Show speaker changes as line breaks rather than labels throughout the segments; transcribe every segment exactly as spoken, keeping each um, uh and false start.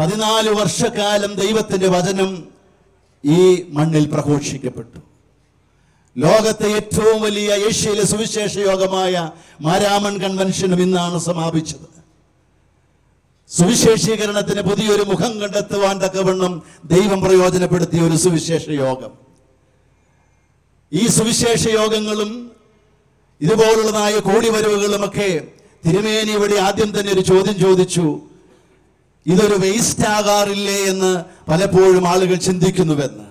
പതിനാല് വർഷക്കാലം ദൈവത്തിന്റെ വചനം ഈ മണ്ണിൽ പ്രഘോഷിക്കപ്പെട്ടു. ലോകത്തെ ഏറ്റവും വലിയ ഏഷ്യയിലെ സുവിശേഷ യോഗമായ മാരാമൺ കൺവെൻഷനും ഇന്നാണ് സമാപിച്ചത്. സുവിശേഷീകരണത്തിന് പുതിയൊരു മുഖം കണ്ടെത്തുവാൻ തക്കവണ്ണം ദൈവം പ്രയോജനപ്പെടുത്തിയ ഒരു സുവിശേഷ യോഗം. ഈ സുവിശേഷ യോഗങ്ങളും ഇതുപോലുള്ളതായ കൂടിവരവുകളുമൊക്കെ തിരുമേനി ഇവിടെ ആദ്യം തന്നെ ഒരു ചോദ്യം ചോദിച്ചു, ഇതൊരു വേസ്റ്റ് ആകാറില്ലേ എന്ന് പലപ്പോഴും ആളുകൾ ചിന്തിക്കുന്നുവെന്ന്.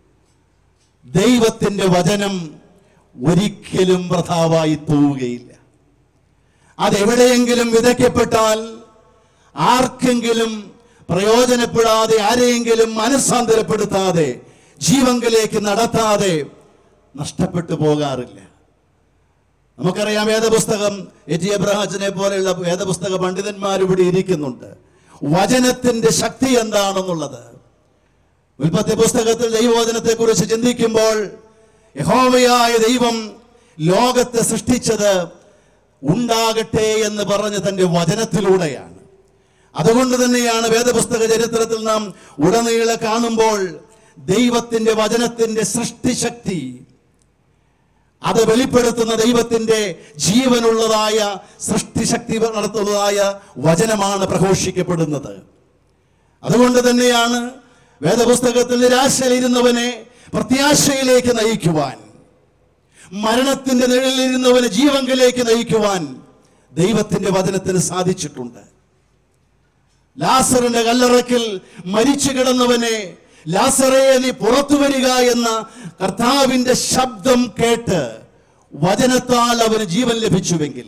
ദൈവത്തിന്റെ വചനം ഒരിക്കലും വൃഥാവായി പോവുകയില്ല. അതെവിടെയെങ്കിലും വിതയ്ക്കപ്പെട്ടാൽ ആർക്കെങ്കിലും പ്രയോജനപ്പെടാതെ, ആരെയെങ്കിലും മനസ്സാന്തരപ്പെടുത്താതെ, ജീവങ്കിലേക്ക് നടത്താതെ നഷ്ടപ്പെട്ടു പോകാറില്ല. നമുക്കറിയാം, വേദപുസ്തകം എറ്റി എബ്രഹാച്ചിനെ പോലെയുള്ള വേദപുസ്തക പണ്ഡിതന്മാരിവിടെ ഇരിക്കുന്നുണ്ട്. വചനത്തിന്റെ ശക്തി എന്താണെന്നുള്ളത് ഉൽപ്പത്തി പുസ്തകത്തിൽ ദൈവവചനത്തെ കുറിച്ച് ചിന്തിക്കുമ്പോൾ യഹോവയായ ദൈവം ലോകത്തെ സൃഷ്ടിച്ചത് ഉണ്ടാകട്ടെ എന്ന് പറഞ്ഞ് തന്റെ വചനത്തിലൂടെയാണ്. അതുകൊണ്ട് തന്നെയാണ് വേദപുസ്തക ചരിത്രത്തിൽ നാം ഉടനീളെ കാണുമ്പോൾ ദൈവത്തിന്റെ വചനത്തിന്റെ സൃഷ്ടിശക്തി, അത് വെളിപ്പെടുത്തുന്ന ദൈവത്തിന്റെ ജീവനുള്ളതായ സൃഷ്ടിശക്തി നടത്തുന്നതായ വചനമാണ് പ്രഘോഷിക്കപ്പെടുന്നത്. അതുകൊണ്ട് തന്നെയാണ് വേദപുസ്തകത്തിൽ നിരാശയിലിരുന്നവനെ പ്രത്യാശയിലേക്ക് നയിക്കുവാൻ, മരണത്തിന്റെ നിഴലിലിരുന്നവനെ ജീവങ്കിലേക്ക് നയിക്കുവാൻ ദൈവത്തിന്റെ വചനത്തിന് സാധിച്ചിട്ടുണ്ട്. ലാസറിന്റെ കല്ലറയ്ക്കൽ മരിച്ചു കിടന്നവനെ, ലാസറേ നീ പുറത്തു വരിക എന്ന കർത്താവിന്റെ ശബ്ദം കേട്ട് വചനത്താൽ അവന് ജീവൻ ലഭിച്ചുവെങ്കിൽ,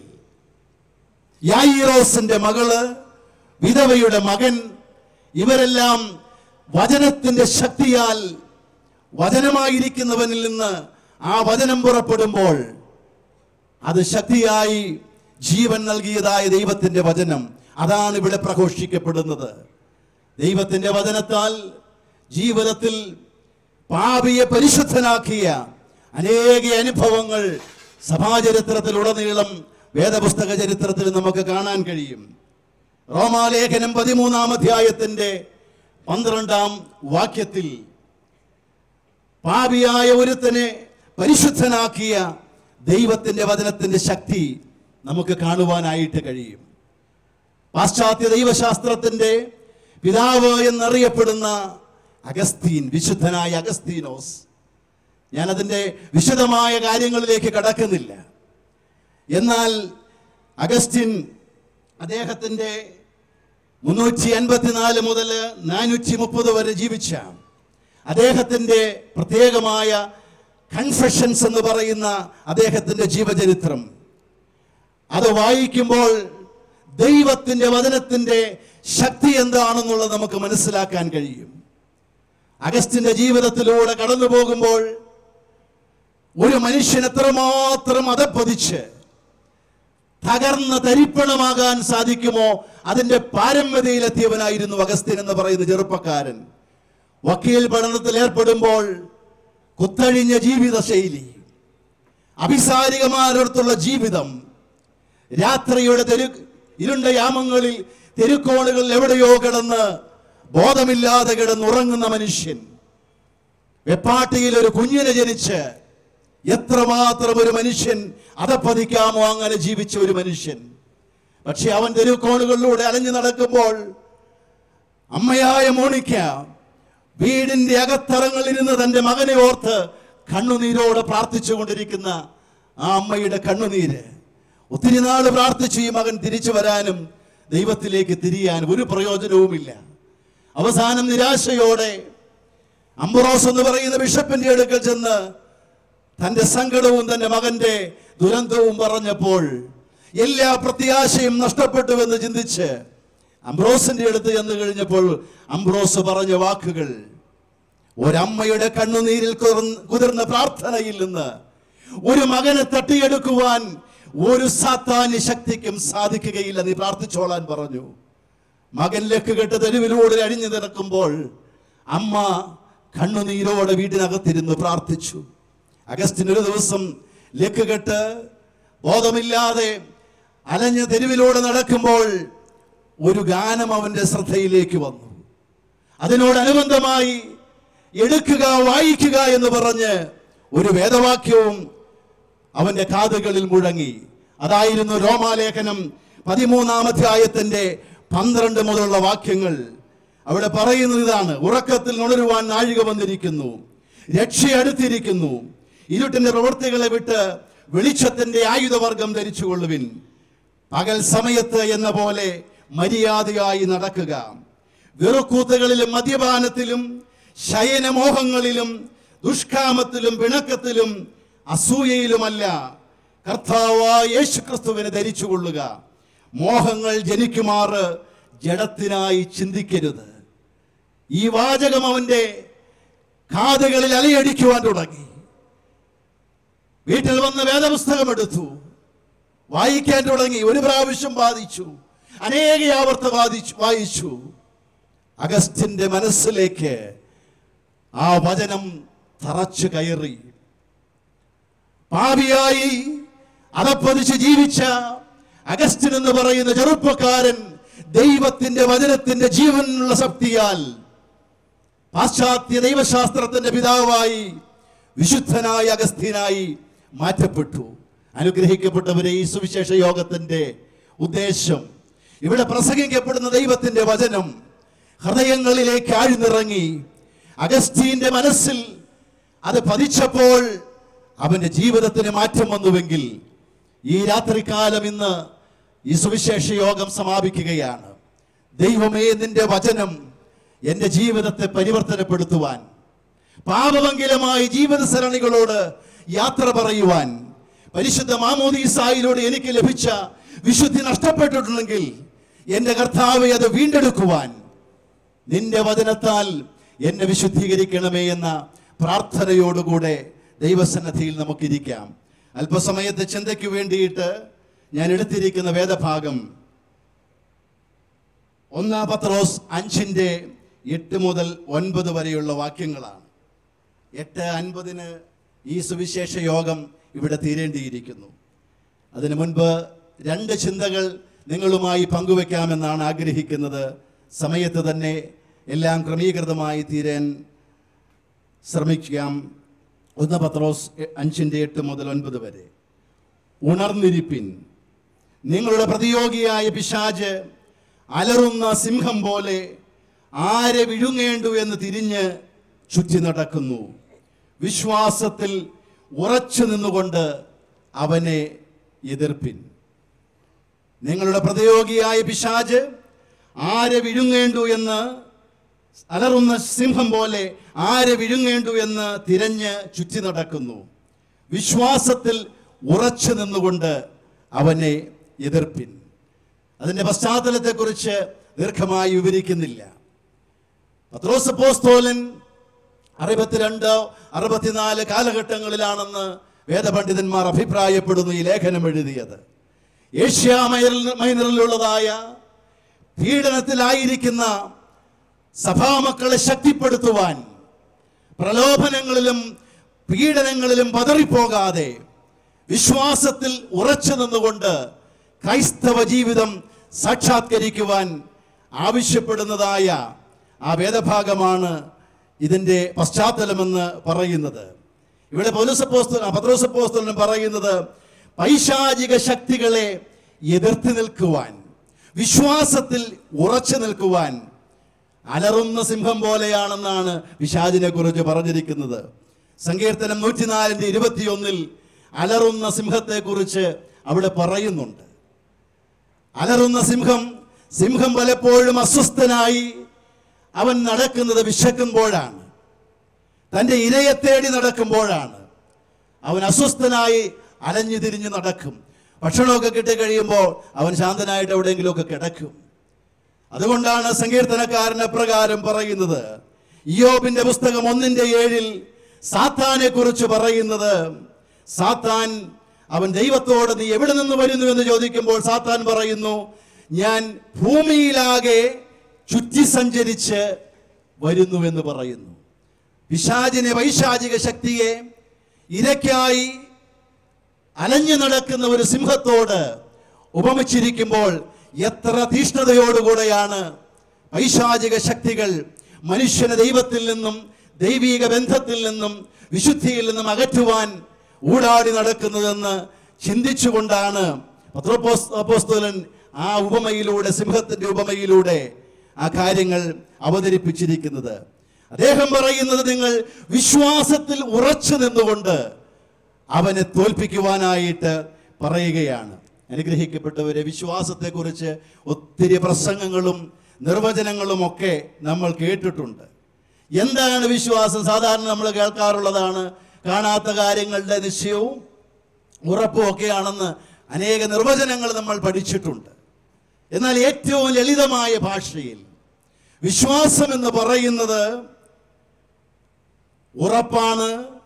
യായിറോസിന്റെ മകള്, വിധവയുടെ മകൻ, ഇവരെല്ലാം വചനത്തിന്റെ ശക്തിയാൽ വചനമായിരിക്കുന്നവനിൽ നിന്ന് ആ വചനം പുറപ്പെടുമ്പോൾ അത് ശക്തിയായി ജീവൻ നൽകിയതായ ദൈവത്തിന്റെ വചനം, അതാണ് ഇവിടെ പ്രഘോഷിക്കപ്പെടുന്നത്. ദൈവത്തിന്റെ വചനത്താൽ ജീവിതത്തിൽ പാപിയെ പരിശുദ്ധനാക്കിയ അനേക അനുഭവങ്ങൾ സഭാചരിത്രത്തിലുടനീളം വേദപുസ്തക ചരിത്രത്തിൽ നമുക്ക് കാണാൻ കഴിയും. റോമാലേഖനം പതിമൂന്നാം അധ്യായത്തിന്റെ പന്ത്രണ്ടാം വാക്യത്തിൽ പാപിയായ ഒരുത്തനെ പരിശുദ്ധനാക്കിയ ദൈവത്തിന്റെ വചനത്തിന്റെ ശക്തി നമുക്ക് കാണുവാനായിട്ട് കഴിയും. പാശ്ചാത്യ ദൈവശാസ്ത്രത്തിന്റെ പിതാവ് എന്നറിയപ്പെടുന്ന അഗസ്തീൻ, വിശുദ്ധനായ അഗസ്തീനോസ്, ഞാനതിൻ്റെ വിശദമായ കാര്യങ്ങളിലേക്ക് കടക്കുന്നില്ല. എന്നാൽ അഗസ്റ്റിൻ അദ്ദേഹത്തിൻ്റെ മുന്നൂറ്റി അൻപത്തിനാല് മുതൽ നാനൂറ്റി മുപ്പത് വരെ ജീവിച്ച അദ്ദേഹത്തിൻ്റെ പ്രത്യേകമായ കൺഫെഷൻസ് എന്ന് പറയുന്ന അദ്ദേഹത്തിൻ്റെ ജീവചരിത്രം അത് വായിക്കുമ്പോൾ ദൈവത്തിൻ്റെ വചനത്തിൻ്റെ ശക്തി എന്താണെന്നുള്ളത് നമുക്ക് മനസ്സിലാക്കാൻ കഴിയും. അഗസ്റ്റിന്റെ ജീവിതത്തിലൂടെ കടന്നു പോകുമ്പോൾ ഒരു മനുഷ്യൻ എത്രമാത്രം അധപ്പതിച്ച് തകർന്ന തരിപ്പണമാകാൻ സാധിക്കുമോ അതിന്റെ പാരമ്യതയിലെത്തിയവനായിരുന്നു അഗസ്റ്റിൻ എന്ന് പറയുന്ന ചെറുപ്പക്കാരൻ. വക്കീൽ പഠനത്തിൽ ഏർപ്പെടുമ്പോൾ കുത്തഴിഞ്ഞ ജീവിത ശൈലി, അഭിസാരികമാരടുത്തുള്ള ജീവിതം, രാത്രിയുടെ തെരു ഇരുണ്ട യാമങ്ങളിൽ തെരുക്കോണുകളിൽ എവിടെയോ കിടന്ന് ബോധമില്ലാതെ കിടന്നുറങ്ങുന്ന മനുഷ്യൻ, വെപ്പാട്ടിയിൽ ഒരു കുഞ്ഞിനെ ജനിച്ച് എത്രമാത്രം ഒരു മനുഷ്യൻ അധപ്പതിക്കാമോ അങ്ങനെ ജീവിച്ച ഒരു മനുഷ്യൻ. പക്ഷെ അവൻ തെരുക്കോണുകളിലൂടെ അലഞ്ഞു നടക്കുമ്പോൾ അമ്മയായ മോണിക്ക വീടിന്റെ അകത്തറങ്ങളിലിരുന്ന് തന്റെ മകനെ ഓർത്ത് കണ്ണുനീരോടെ പ്രാർത്ഥിച്ചു കൊണ്ടിരിക്കുന്ന ആ അമ്മയുടെ കണ്ണുനീര്, ഒത്തിരി നാൾ പ്രാർത്ഥിച്ചു ഈ മകൻ തിരിച്ചു വരാനും ദൈവത്തിലേക്ക് തിരിയാനും ഒരു പ്രയോജനവുമില്ല. അവസാനം നിരാശയോടെ അംബ്രോസ് എന്ന് പറയുന്ന ബിഷപ്പിന്റെ അടുക്കൽ ചെന്ന് തന്റെ സങ്കടവും തന്റെ മകന്റെ ദുരന്തവും പറഞ്ഞപ്പോൾ എല്ലാ പ്രത്യാശയും നഷ്ടപ്പെട്ടുവെന്ന് ചിന്തിച്ച് അംബ്രോസിന്റെ അടുത്ത് ചെന്ന് കഴിഞ്ഞപ്പോൾ അംബ്രോസ് പറഞ്ഞ വാക്കുകൾ, ഒരമ്മയുടെ കണ്ണുനീരിൽ കുതിർന്ന പ്രാർത്ഥനയിൽ നിന്ന് ഒരു മകനെ തട്ടിയെടുക്കുവാൻ ഒരു സാത്താന്യ ശക്തിക്കും സാധിക്കുകയില്ല, നീ പ്രാർത്ഥിച്ചോളാൻ പറഞ്ഞു. മകൻ ലക്ക് കെട്ട് തെരുവിലൂടെ അഴിഞ്ഞു നിൽക്കുമ്പോൾ അമ്മ കണ്ണുനീരോടെ വീടിനകത്തിരുന്ന് പ്രാർത്ഥിച്ചു. അഗസ്റ്റിൻ ഒരു ദിവസം ലക്ക് കെട്ട് ബോധമില്ലാതെ അലഞ്ഞ് തെരുവിലൂടെ നടക്കുമ്പോൾ ഒരു ഗാനം അവന്റെ ശ്രദ്ധയിലേക്ക് വന്നു. അതിനോടനുബന്ധമായി എടുക്കുക, വായിക്കുക എന്ന് പറഞ്ഞ് ഒരു വേദവാക്യവും അവന്റെ കാതുകളിൽ മുഴങ്ങി. അതായിരുന്നു റോമാലേഖനം പതിമൂന്നാം അധ്യായത്തിന്റെ പന്ത്രണ്ട് മുതലുള്ള വാക്യങ്ങൾ. അവിടെ പറയുന്നത് ഇതാണ്: ഉറക്കത്തിൽ ഉണരുവാൻ നാഴിക വന്നിരിക്കുന്നു, രക്ഷ അടുത്തിരിക്കുന്നു. ഇരുട്ടിന്റെ പ്രവൃത്തികളെ വിട്ട് വെളിച്ചത്തിന്റെ ആയുധവർഗം ധരിച്ചുകൊള്ളുവിൻ. പകൽ സമയത്ത് എന്ന പോലെ മര്യാദയായി നടക്കുക. വെറുക്കൂത്തുകളിലും മദ്യപാനത്തിലും ശയനമോഹങ്ങളിലും ദുഷ്കാമത്തിലും പിണക്കത്തിലും അസൂയയിലുമല്ല, കർത്താവായ യേശുക്രിസ്തുവിനെ ധരിച്ചുകൊള്ളുക. മോഹങ്ങൾ ജനിക്കുമാറ് ജഡത്തിനായി ചിന്തിക്കരുത്. ഈ വാചകം അവന്റെ കാതുകളിൽ അലയടിക്കുവാൻ തുടങ്ങി. വീട്ടിൽ വന്ന് വേദപുസ്തകം എടുത്തു, വായിക്കാൻ തുടങ്ങി. ഒരു പ്രാവശ്യം വാദിച്ചു, അനേക ആവർത്തി വാദിച്ചു വായിച്ചു അഗസ്റ്റിന്റെ മനസ്സിലേക്ക് ആ വചനം തറച്ചു കയറി. പാപിയായി അതപ്പതിച്ച് ജീവിച്ച അഗസ്റ്റിൻ എന്ന് പറയുന്ന ചെറുപ്പക്കാരൻ ദൈവത്തിന്റെ വചനത്തിന്റെ ജീവനുള്ള ശക്തിയാൽ പാശ്ചാത്യ ദൈവശാസ്ത്രത്തിന്റെ പിതാവായി വിശുദ്ധനായ അഗസ്തീനായി മാറ്റപ്പെട്ടു. അനുഗ്രഹിക്കപ്പെട്ടവരെ, ഈ സുവിശേഷ യോഗത്തിന്റെ ഉദ്ദേശം ഇവിടെ പ്രസംഗിക്കപ്പെടുന്ന ദൈവത്തിന്റെ വചനം ഹൃദയങ്ങളിലേക്ക് ആഴ്ന്നിറങ്ങി. അഗസ്തീന്റെ മനസ്സിൽ അത് പതിച്ചപ്പോൾ അവന്റെ ജീവിതത്തിന് മാറ്റം വന്നുവെങ്കിൽ ഈ രാത്രികാലം ഇന്ന് ഈ സുവിശേഷ യോഗം സമാപിക്കുകയാണ്. ദൈവമേ, നിന്റെ വചനം എൻ്റെ ജീവിതത്തെ പരിവർത്തനപ്പെടുത്തുവാൻ, പാപമംഗലമായ ജീവിത സരണികളോട് യാത്ര പറയുവാൻ, പരിശുദ്ധ മാമോദീസായിലൂടെ എനിക്ക് ലഭിച്ച വിശുദ്ധി നഷ്ടപ്പെട്ടിട്ടുണ്ടെങ്കിൽ എൻ്റെ കർത്താവെ അത് വീണ്ടെടുക്കുവാൻ നിന്റെ വചനത്താൽ എന്നെ വിശുദ്ധീകരിക്കണമേ എന്ന പ്രാർത്ഥനയോടുകൂടെ ദൈവസന്നിധിയിൽ നമുക്കിരിക്കാം. അല്പസമയത്തെ ചിന്തയ്ക്ക് വേണ്ടിയിട്ട് ഞാൻ എടുത്തിരിക്കുന്ന വേദഭാഗം ഒന്നാം പത്രോസ് അഞ്ചിൻ്റെ എട്ട് മുതൽ ഒൻപത് വരെയുള്ള വാക്യങ്ങളാണ്. എട്ട് അൻപതിന് ഈ സുവിശേഷ യോഗം ഇവിടെ തീരേണ്ടിയിരിക്കുന്നു. അതിനു മുൻപ് രണ്ട് ചിന്തകൾ നിങ്ങളുമായി പങ്കുവെക്കാമെന്നാണ് ആഗ്രഹിക്കുന്നത്. സമയത്ത് തന്നെ എല്ലാം ക്രമീകൃതമായി തീരാൻ ശ്രമിക്കാം. ഒന്ന് പത്രോസ് അഞ്ചിൻ്റെ എട്ട് മുതൽ ഒൻപത് വരെ. ഉണർന്നിരിപ്പിൻ, നിങ്ങളുടെ പ്രതിയോഗിയായ പിശാച് അലറുന്ന സിംഹം പോലെ ആരെ വിഴുങ്ങേണ്ടു എന്ന് തിരിഞ്ഞ് ചുറ്റി നടക്കുന്നു. വിശ്വാസത്തിൽ ഉറച്ചു നിന്നുകൊണ്ട് അവനെ എതിർപ്പിൻ. നിങ്ങളുടെ പ്രതിയോഗിയായ പിശാച് ആരെ വിഴുങ്ങേണ്ടു എന്ന് അലറുന്ന സിംഹം പോലെ ആരെ വിഴുങ്ങേണ്ടു എന്ന് തിരഞ്ഞ് ചുറ്റി നടക്കുന്നു. വിശ്വാസത്തിൽ ഉറച്ചു നിന്നുകൊണ്ട് അവനെ എതിർപ്പിൻ. അതിൻ്റെ പശ്ചാത്തലത്തെക്കുറിച്ച് ദീർഘമായി വിവരിക്കുന്നില്ല. പത്രോസ് അപ്പോസ്തലൻ അറുപത്തിരണ്ട് അറുപത്തിനാല് കാലഘട്ടങ്ങളിലാണെന്ന് വേദപണ്ഡിതന്മാർ അഭിപ്രായപ്പെടുന്നു ഈ ലേഖനം എഴുതിയത്. ഏഷ്യ മൈനറിലുള്ളതായ പീഡനത്തിലായിരിക്കുന്ന സഭാമക്കളെ ശക്തിപ്പെടുത്തുവാൻ, പ്രലോഭനങ്ങളിലും പീഡനങ്ങളിലും പതറിപ്പോകാതെ വിശ്വാസത്തിൽ ഉറച്ചു നിന്നുകൊണ്ട് ക്രൈസ്തവ ജീവിതം സാക്ഷാത്കരിക്കുവാൻ ആവശ്യപ്പെടുന്നതായ ആ വേദഭാഗമാണ് ഇതിൻ്റെ പശ്ചാത്തലമെന്ന് പറയുന്നത്. ഇവിടെ പൗലോസ് അപ്പോസ്തലൻ പത്രോസ് അപ്പോസ്തലൻ പറയുന്നത് പൈശാചിക ശക്തികളെ എതിർത്ത് നിൽക്കുവാൻ, വിശ്വാസത്തിൽ ഉറച്ചു നിൽക്കുവാൻ അലറുന്ന സിംഹം പോലെയാണെന്നാണ് പിശാചിനെ കുറിച്ച് പറഞ്ഞിരിക്കുന്നത്. സങ്കീർത്തനം നൂറ്റിനാലിൻ്റെ ഇരുപത്തിയൊന്നിൽ അലറുന്ന സിംഹത്തെക്കുറിച്ച് അവിടെ പറയുന്നുണ്ട്. അലറുന്ന സിംഹം സിംഹം പലപ്പോഴും അസ്വസ്ഥനായി അവൻ നടക്കുന്നത് വിശക്കുമ്പോഴാണ്, തൻ്റെ ഇരയെ തേടി നടക്കുമ്പോഴാണ്. അവൻ അസ്വസ്ഥനായി അലഞ്ഞു തിരിഞ്ഞ് നടക്കും. ഭക്ഷണമൊക്കെ കിട്ടിക്കഴിയുമ്പോൾ അവൻ ശാന്തനായിട്ട് എവിടെയെങ്കിലുമൊക്കെ കിടക്കും. അതുകൊണ്ടാണ് സങ്കീർത്തനക്കാരൻ അപ്രകാരം പറയുന്നത്. ഇയ്യോബിന്റെ പുസ്തകം ഒന്നിന്റെ ഏഴിൽ സാത്താനെ കുറിച്ച് പറയുന്നത്, സാത്താൻ അവൻ ദൈവത്തോട് നീ എവിടെ നിന്ന് വരുന്നു എന്ന് ചോദിക്കുമ്പോൾ സാത്താൻ പറയുന്നു, ഞാൻ ഭൂമിയിലാകെ ചുറ്റി സഞ്ചരിച്ച് വരുന്നുവെന്ന് പറയുന്നു. പിശാചിനെ, വൈശാചിക ശക്തിയെ ഇരയ്ക്കായി അലഞ്ഞു നടക്കുന്ന ഒരു സിംഹത്തോട് ഉപമിച്ചിരിക്കുമ്പോൾ എത്ര തീഷ്ണതയോടുകൂടെയാണ് പൈശാചിക ശക്തികൾ മനുഷ്യനെ ദൈവത്തിൽ നിന്നും ദൈവീക ബന്ധത്തിൽ നിന്നും വിശുദ്ധിയിൽ നിന്നും അകറ്റുവാൻ ഊടാടി നടക്കുന്നതെന്ന് ചിന്തിച്ചുകൊണ്ടാണ് അപ്പോസ്തലൻ ആ ഉപമയിലൂടെ, സിംഹത്തിന്റെ ഉപമയിലൂടെ ആ കാര്യങ്ങൾ അവതരിപ്പിച്ചിരിക്കുന്നത്. അദ്ദേഹം പറയുന്നത്, നിങ്ങൾ വിശ്വാസത്തിൽ ഉറച്ചു നിന്നുകൊണ്ട് അവനെ തോൽപ്പിക്കുവാനായിട്ട് പറയുകയാണ്. അനുഗ്രഹിക്കപ്പെട്ടവരെ, വിശ്വാസത്തെക്കുറിച്ച് ഒത്തിരി പ്രസംഗങ്ങളും നിർവചനങ്ങളും ഒക്കെ നമ്മൾ കേട്ടിട്ടുണ്ട്. എന്താണ് വിശ്വാസം? സാധാരണ നമ്മൾ കേൾക്കാറുള്ളതാണ് കാണാത്ത കാര്യങ്ങളുടെ നിശ്ചയവും ഉറപ്പും ഒക്കെയാണെന്ന് അനേക നിർവചനങ്ങൾ നമ്മൾ പഠിച്ചിട്ടുണ്ട്. എന്നാൽ ഏറ്റവും ലളിതമായ ഭാഷയിൽ വിശ്വാസം എന്ന് പറയുന്നത് ഉറപ്പാണ്.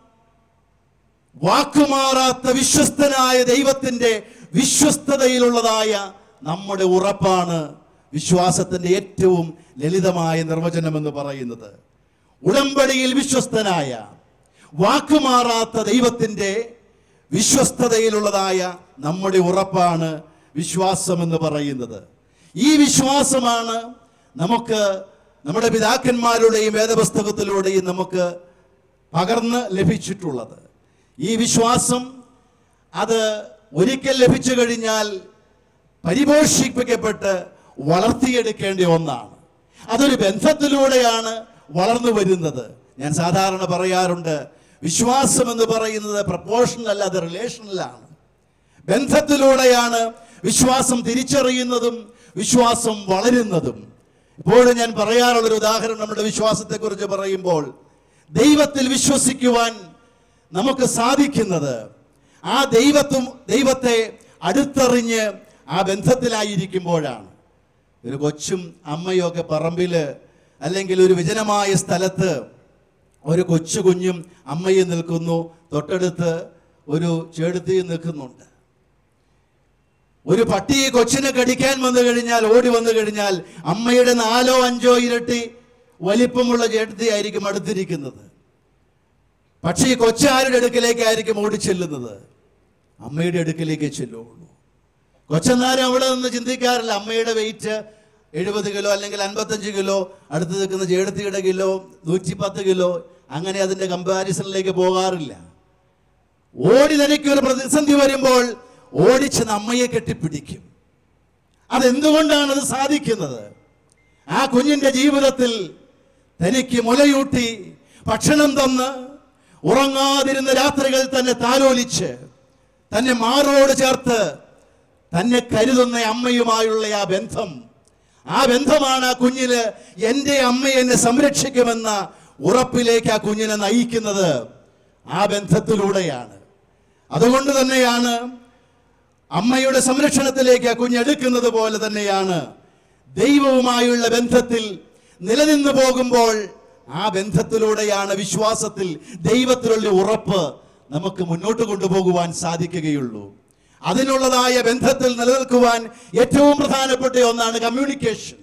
വാക്കുമാറാത്ത വിശ്വസ്തനായ ദൈവത്തിൻ്റെ വിശ്വസ്തതയിലുള്ളതായ നമ്മുടെ ഉറപ്പാണ് വിശ്വാസത്തിൻ്റെ ഏറ്റവും ലളിതമായ നിർവചനം എന്ന് പറയുന്നത്. ഉടമ്പടിയിൽ വിശ്വസ്തനായ, വാക്കുമാറാത്ത ദൈവത്തിൻ്റെ വിശ്വസ്തതയിലുള്ളതായ നമ്മുടെ ഉറപ്പാണ് വിശ്വാസം എന്ന് പറയുന്നത്. ഈ വിശ്വാസമാണ് നമുക്ക് നമ്മുടെ പിതാക്കന്മാരുടെയും വേദപുസ്തകത്തിലൂടെയും നമുക്ക് പകർന്ന് ലഭിച്ചിട്ടുള്ളത്. ഈ വിശ്വാസം അത് ഒരിക്കൽ ലഭിച്ചു കഴിഞ്ഞാൽ പരിപോഷിപ്പിക്കപ്പെട്ട് വളർത്തിയെടുക്കേണ്ട ഒന്നാണ്. അതൊരു ബന്ധത്തിലൂടെയാണ് വളർന്നു വരുന്നത്. ഞാൻ സാധാരണ പറയാറുണ്ട്, വിശ്വാസം എന്ന് പറയുന്നത് പ്രപ്പോർഷണൽ അല്ല, അത് റിലേഷണലാണ്. ബന്ധത്തിലൂടെയാണ് വിശ്വാസം തിരിച്ചറിയുന്നതും വിശ്വാസം വളരുന്നതും. ഇപ്പോഴും ഞാൻ പറയാറുള്ളൊരു ഉദാഹരണം, നമ്മുടെ വിശ്വാസത്തെക്കുറിച്ച് പറയുമ്പോൾ, ദൈവത്തിൽ വിശ്വസിക്കുവാൻ നമുക്ക് സാധിക്കുന്നത് ആ ദൈവത്തും ദൈവത്തെ അടുത്തറിഞ്ഞ് ആ ബന്ധത്തിലായിരിക്കുമ്പോഴാണ്. ഒരു കൊച്ചും അമ്മയും ഒക്കെ പറമ്പിൽ അല്ലെങ്കിൽ ഒരു വിജനമായ സ്ഥലത്ത് ഒരു കൊച്ചു കുഞ്ഞും അമ്മയും നിൽക്കുന്നു, തൊട്ടടുത്ത് ഒരു ചേടുത്തിയും നിൽക്കുന്നുണ്ട്. ഒരു പട്ടി കൊച്ചിനെ കടിക്കാൻ വന്നു കഴിഞ്ഞാൽ, ഓടി വന്നു കഴിഞ്ഞാൽ അമ്മയുടെ നാലോ അഞ്ചോ ഇരട്ടി വലിപ്പമുള്ള ചേട്ടത്തിയായിരിക്കും അടുത്തിരിക്കുന്നത്. പക്ഷേ ഈ കൊച്ചാരുടെ അടുക്കലേക്കായിരിക്കും ഓടിച്ചെല്ലുന്നത്? അമ്മയുടെ അടുക്കലേക്ക് ചെല്ലുള്ളൂ. കൊച്ചെന്നാലും അവിടെ നിന്ന് ചിന്തിക്കാറില്ല, അമ്മയുടെ വെയിറ്റ് എഴുപത് കിലോ അല്ലെങ്കിൽ അൻപത്തഞ്ച് കിലോ, അടുത്ത് നിൽക്കുന്ന ചേടത്തിയുടെ കിലോ നൂറ്റി പത്ത് കിലോ, അങ്ങനെ അതിൻ്റെ കമ്പാരിസണിലേക്ക് പോകാറില്ല. ഓടി തനിക്കൊരു പ്രതിസന്ധി വരുമ്പോൾ ഓടിച്ചെന്ന് അമ്മയെ കെട്ടിപ്പിടിക്കും. അതെന്തുകൊണ്ടാണ് അത് സാധിക്കുന്നത്? ആ കുഞ്ഞിൻ്റെ ജീവിതത്തിൽ തനിക്ക് മുലയൂട്ടി ഭക്ഷണം തന്ന് ഉറങ്ങാതിരുന്ന രാത്രികൾ തന്നെ താലോലിച്ച് തന്നെ മാറോട് ചേർത്ത് തന്നെ കരുതുന്ന അമ്മയുമായുള്ള ആ ബന്ധം, ആ ബന്ധമാണ് ആ കുഞ്ഞിന് എൻ്റെ അമ്മ എന്നെ സംരക്ഷിക്കുമെന്ന ഉറപ്പിലേക്ക് ആ കുഞ്ഞിനെ നയിക്കുന്നത്. ആ ബന്ധത്തിലൂടെയാണ്. അതുകൊണ്ട് തന്നെയാണ് അമ്മയുടെ സംരക്ഷണത്തിലേക്ക് ആ കുഞ്ഞെടുക്കുന്നത് പോലെ തന്നെയാണ് ദൈവവുമായുള്ള ബന്ധത്തിൽ നിലനിന്നു പോകുമ്പോൾ ആ ബന്ധത്തിലൂടെയാണ് വിശ്വാസത്തിൽ ദൈവത്തിലുള്ള ഉറപ്പ് നമുക്ക് മുന്നോട്ട് കൊണ്ടുപോകുവാൻ സാധിക്കുകയുള്ളൂ. അതിനുള്ളതായ ബന്ധത്തിൽ നിലനിൽക്കുവാൻ ഏറ്റവും പ്രധാനപ്പെട്ട ഒന്നാണ് കമ്മ്യൂണിക്കേഷൻ.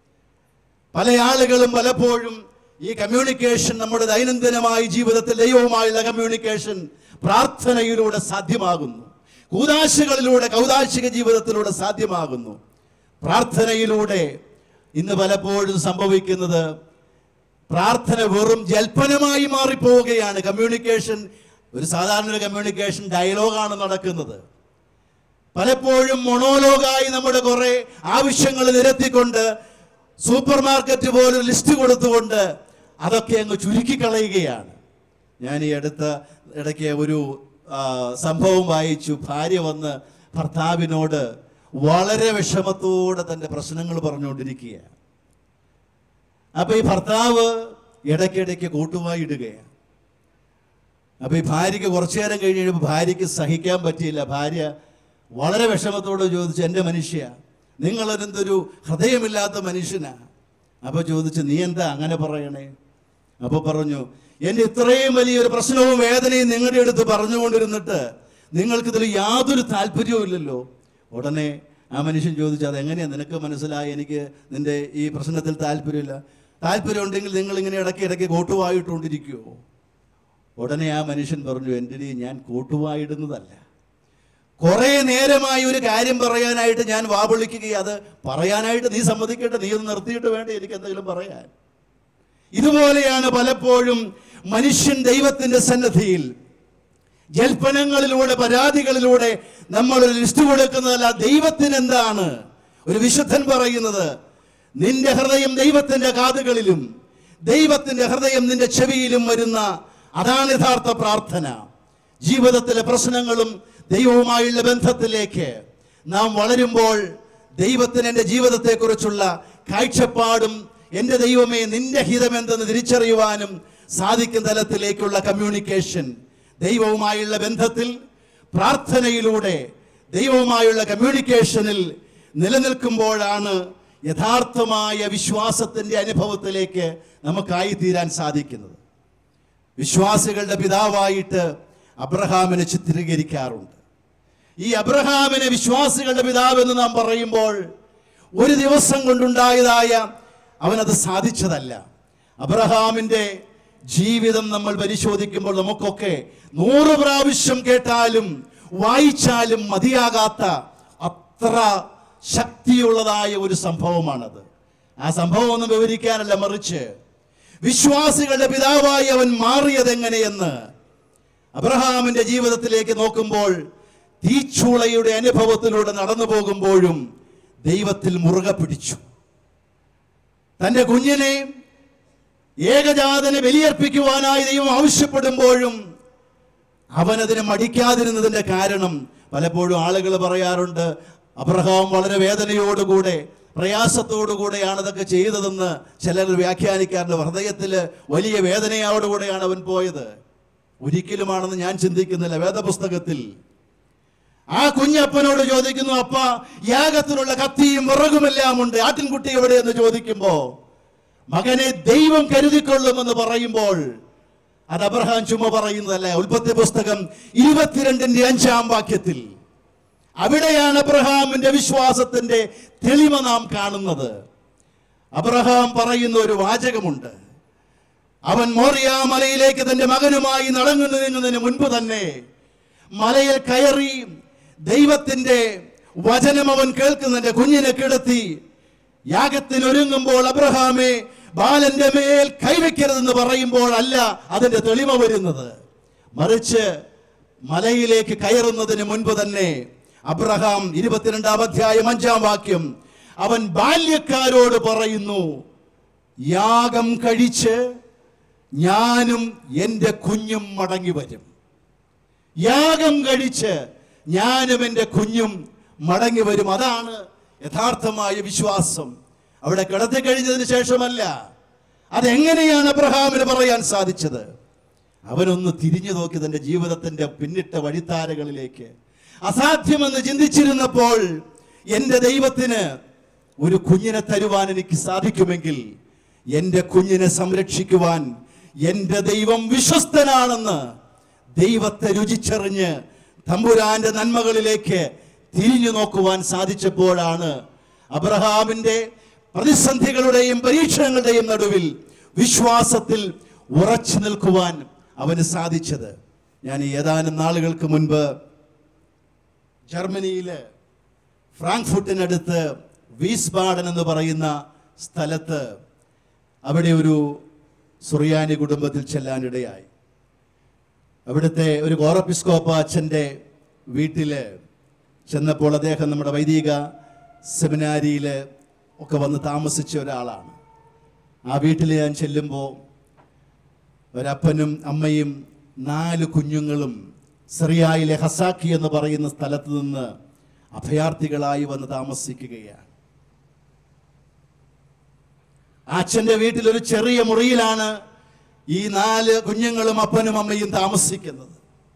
പല ആളുകളും പലപ്പോഴും ഈ കമ്മ്യൂണിക്കേഷൻ, നമ്മുടെ ദൈനംദിനമായ ജീവിതത്തിൽ ദൈവവുമായുള്ള കമ്മ്യൂണിക്കേഷൻ പ്രാർത്ഥനയിലൂടെ സാധ്യമാകുന്നു, കൂദാശകളിലൂടെ, കൗദാശിക ജീവിതത്തിലൂടെ സാധ്യമാകുന്നു. പ്രാർത്ഥനയിലൂടെ ഇന്ന് പലപ്പോഴും സംഭവിക്കുന്നത് പ്രാർത്ഥന വെറും ജൽപ്പനമായി മാറിപ്പോവുകയാണ്. കമ്മ്യൂണിക്കേഷൻ ഒരു സാധാരണ കമ്മ്യൂണിക്കേഷൻ ഡയലോഗാണ് നടക്കുന്നത്. പലപ്പോഴും മൊണോലോഗായി നമ്മുടെ കുറെ ആവശ്യങ്ങൾ നിരത്തിക്കൊണ്ട് സൂപ്പർ മാർക്കറ്റ് പോലും ലിസ്റ്റ് കൊടുത്തുകൊണ്ട് അതൊക്കെ അങ്ങ് ചുരുക്കിക്കളയുകയാണ്. ഞാൻ ഈ അടുത്ത ഇടയ്ക്ക് ഒരു സംഭവം വായിച്ചു. ഭാര്യ വന്ന് ഭർത്താവിനോട് വളരെ വിഷമത്തോടെ തൻ്റെ പ്രശ്നങ്ങൾ പറഞ്ഞുകൊണ്ടിരിക്കുകയാണ്. അപ്പൊ ഈ ഭർത്താവ് ഇടയ്ക്കിടയ്ക്ക് കൂട്ടുമായി ഇടുകയാണ്. അപ്പൊ ഈ ഭാര്യയ്ക്ക് കുറച്ചു നേരം കഴിഞ്ഞ് കഴിയുമ്പോൾ ഭാര്യയ്ക്ക് സഹിക്കാൻ പറ്റിയില്ല. ഭാര്യ വളരെ വിഷമത്തോട് ചോദിച്ചു, എൻ്റെ മനുഷ്യ, നിങ്ങളെന്തൊരു ഹൃദയമില്ലാത്ത മനുഷ്യനാ. അപ്പോൾ ചോദിച്ചു, നീ എന്താ അങ്ങനെ പറയണേ? അപ്പോൾ പറഞ്ഞു, എൻ്റെ ഇത്രയും വലിയൊരു പ്രശ്നവും വേദനയും നിങ്ങളുടെ അടുത്ത് പറഞ്ഞുകൊണ്ടിരുന്നിട്ട് നിങ്ങൾക്കിതിൽ യാതൊരു താല്പര്യവും ഇല്ലല്ലോ. ഉടനെ ആ മനുഷ്യൻ ചോദിച്ചു, അതെങ്ങനെയാണ് നിനക്ക് മനസ്സിലായി എനിക്ക് നിൻ്റെ ഈ പ്രശ്നത്തിൽ താല്പര്യമില്ല? താല്പര്യം ഉണ്ടെങ്കിൽ നിങ്ങളിങ്ങനെ ഇടയ്ക്ക് ഇടയ്ക്ക് കൂട്ടുവായിട്ടുകൊണ്ടിരിക്കുമോ? ഉടനെ ആ മനുഷ്യൻ പറഞ്ഞു, എൻ്റെ ഞാൻ കൂട്ടുവായിടുന്നതല്ല, കുറേ നേരമായി ഒരു കാര്യം പറയാനായിട്ട് ഞാൻ വാവിളിക്കുകയും അത് പറയാനായിട്ട് നീ സമ്മതിക്കട്ടെ, നീ ഒന്ന് നിർത്തിയിട്ട് വേണ്ട എനിക്ക് എന്തെങ്കിലും പറയാൻ. ഇതുപോലെയാണ് പലപ്പോഴും മനുഷ്യൻ ദൈവത്തിന്റെ സന്നിധിയിൽ ജൽപ്പനങ്ങളിലൂടെ, പരാതികളിലൂടെ നമ്മൾ ഒരു ലിസ്റ്റ് കൊടുക്കുന്നതല്ല. ദൈവത്തിന് എന്താണ്? ഒരു വിശുദ്ധൻ പറയുന്നത്, നിന്റെ ഹൃദയം ദൈവത്തിന്റെ കാതുകളിലും ദൈവത്തിന്റെ ഹൃദയം നിന്റെ ചെവിയിലും വരുന്ന, അതാണ് യഥാർത്ഥ പ്രാർത്ഥന. ജീവിതത്തിലെ പ്രശ്നങ്ങളും ദൈവവുമായുള്ള ബന്ധത്തിലേക്ക് നാം വളരുമ്പോൾ ദൈവത്തിന് എൻ്റെ ജീവിതത്തെക്കുറിച്ചുള്ള കാഴ്ചപ്പാടും എൻ്റെ ദൈവമേ നിന്റെ ഹിതമെന്തെന്ന് തിരിച്ചറിയുവാനും സാധിക്കുന്ന തലത്തിലേക്കുള്ള കമ്മ്യൂണിക്കേഷൻ, ദൈവവുമായുള്ള ബന്ധത്തിൽ പ്രാർത്ഥനയിലൂടെ ദൈവവുമായുള്ള കമ്മ്യൂണിക്കേഷനിൽ നിലനിൽക്കുമ്പോഴാണ് യഥാർത്ഥമായ വിശ്വാസത്തിൻ്റെ അനുഭവത്തിലേക്ക് നമുക്കായിത്തീരാൻ സാധിക്കുന്നത്. വിശ്വാസികളുടെ പിതാവായിട്ട് അബ്രഹാമിനെ ചിത്രീകരിക്കാറുണ്ട്. ഈ അബ്രഹാമിനെ വിശ്വാസികളുടെ പിതാവെന്ന് നാം പറയുമ്പോൾ ഒരു ദിവസം കൊണ്ടുണ്ടായതായ അവനത് സാധിച്ചതല്ല. അബ്രഹാമിൻ്റെ ജീവിതം നമ്മൾ പരിശോധിക്കുമ്പോൾ നമുക്കൊക്കെ നൂറ് പ്രാവശ്യം കേട്ടാലും വായിച്ചാലും മതിയാകാത്ത അത്ര ശക്തിയുള്ളതായ ഒരു സംഭവമാണത്. ആ സംഭവം ഒന്നും വിവരിക്കാനല്ല, മറിച്ച് വിശ്വാസികളുടെ പിതാവായി അവൻ മാറിയത് എങ്ങനെയെന്ന് അബ്രഹാമിന്റെ ജീവിതത്തിലേക്ക് നോക്കുമ്പോൾ തീച്ചൂളയുടെ അനുഭവത്തിലൂടെ നടന്നു പോകുമ്പോഴും ദൈവത്തിൽ മുറുകെ പിടിച്ചു. തൻ്റെ കുഞ്ഞിനെ ഏകജാതനെ ബലിയർപ്പിക്കുവാനായി ദൈവം ആവശ്യപ്പെടുമ്പോഴും അവനതിനെ മടിക്കാതിരുന്നതിൻ്റെ കാരണം പലപ്പോഴും ആളുകൾ പറയാറുണ്ട്, അബ്രഹാം വളരെ വേദനയോടുകൂടെ പ്രയാസത്തോടുകൂടെയാണ് അതൊക്കെ ചെയ്തതെന്ന് ചിലർ വ്യാഖ്യാനിക്കാറുണ്ട്. ഹൃദയത്തിൽ വലിയ വേദനയോടുകൂടെയാണ് അവൻ പോയത്. ഒരിക്കലുമാണെന്ന് ഞാൻ ചിന്തിക്കുന്നില്ല. വേദപുസ്തകത്തിൽ ആ കുഞ്ഞപ്പനോട് ചോദിക്കുന്നു, അപ്പ യാഗത്തിനുള്ള കത്തിയും വിറകുമെല്ലാം ഉണ്ട്, ആട്ടിൻകുട്ടി എവിടെയെന്ന് ചോദിക്കുമ്പോ മകനെ ദൈവം കരുതിക്കൊള്ളുമെന്ന് പറയുമ്പോൾ അത് അബ്രഹാം ചുമ്മാ പറയുന്നതല്ല. ഉൽപ്പത്തി പുസ്തകം ഇരുപത്തിരണ്ടിന്റെ അഞ്ചാം വാക്യത്തിൽ അവിടെയാണ് അബ്രഹാമിന്റെ വിശ്വാസത്തിന്റെ തെളിമ നാം കാണുന്നത്. അബ്രഹാം പറയുന്ന ഒരു വാചകമുണ്ട്, അവൻ മോറിയ മലയിലേക്ക് തന്റെ മകനുമായി നടങ്ങുന്നതിന് മുൻപ് തന്നെ മലയിൽ കയറി ദൈവത്തിന്റെ വചനം അവൻ കേൾക്കുന്നതിന്റെ കുഞ്ഞിനെ കിടത്തി യാഗത്തിനൊരുങ്ങുമ്പോൾ അബ്രഹാമെ ബാലന്റെ മേൽ കൈവയ്ക്കരുതെന്ന് പറയുമ്പോൾ അല്ല അതിന്റെ തെളിമ വരുന്നത്, മറിച്ച് മലയിലേക്ക് കയറുന്നതിന് മുൻപ് തന്നെ അബ്രഹാം ഇരുപത്തിരണ്ടാം അധ്യായം അഞ്ചാം വാക്യം അവൻ ബാല്യക്കാരോട് പറയുന്നു, യാഗം കഴിച്ച് ഞാനും എൻ്റെ കുഞ്ഞും മടങ്ങി വരും. യാഗം കഴിച്ച് ഞാനും എൻ്റെ കുഞ്ഞും മടങ്ങി വരും. അതാണ് യഥാർത്ഥമായ വിശ്വാസം. അവിടെ കിടത്തി കഴിഞ്ഞതിന് ശേഷമല്ല. അതെങ്ങനെയാണ് അബ്രഹാമിന് പറയാൻ സാധിച്ചത്? അവനൊന്ന് തിരിഞ്ഞു നോക്കി തൻ്റെ ജീവിതത്തിൻ്റെ പിന്നിട്ട വഴിത്താരകളിലേക്ക്. അസാധ്യമെന്ന് ചിന്തിച്ചിരുന്നപ്പോൾ എൻ്റെ ദൈവത്തിന് ഒരു കുഞ്ഞിനെ തരുവാൻ എനിക്ക് സാധിക്കുമെങ്കിൽ എൻ്റെ കുഞ്ഞിനെ സംരക്ഷിക്കുവാൻ എൻ്റെ ദൈവം വിശ്വസ്തനാണെന്ന് ദൈവത്തെ രുചിച്ചറിഞ്ഞ് തമ്പുരാന്റെ നന്മകളിലേക്ക് തിരിഞ്ഞു നോക്കുവാൻ സാധിച്ചപ്പോഴാണ് അബ്രഹാമിന്റെ പ്രതിസന്ധികളുടെയും പരീക്ഷണങ്ങളുടെയും നടുവിൽ വിശ്വാസത്തിൽ ഉറച്ചു നിൽക്കുവാൻ അവന് സാധിച്ചത്. ഞാൻ ഏതാനും നാളുകൾക്ക് മുൻപ് ജർമ്മനിയിലെ ഫ്രാങ്ക്ഫുർട്ടിനടുത്ത് വീസ്ബാഡൻ എന്ന് പറയുന്ന സ്ഥലത്ത് അവിടെ ഒരു സുറിയാനി കുടുംബത്തിൽ ചെല്ലാനിടയായി. അവിടുത്തെ ഒരു കോറപ്പിസ്കോപ്പ അച്ഛൻ്റെ വീട്ടിൽ ചെന്നപ്പോൾ അദ്ദേഹം നമ്മുടെ വൈദിക സെമിനാരിയിൽ ഒക്കെ വന്ന് താമസിച്ച ഒരാളാണ്. ആ വീട്ടിൽ ഞാൻ ചെല്ലുമ്പോൾ ഒരപ്പനും അമ്മയും നാല് കുഞ്ഞുങ്ങളും സിറിയയിലെ ഹസാക്കി എന്ന് പറയുന്ന സ്ഥലത്ത് നിന്ന് അഭയാർത്ഥികളായി വന്ന് താമസിക്കുകയാണ്. അച്ഛൻ്റെ വീട്ടിൽ ഒരു ചെറിയ മുറിയിലാണ് ഈ നാല് കുഞ്ഞുങ്ങളും അപ്പനും അമ്മയും താമസിക്കുന്നത്.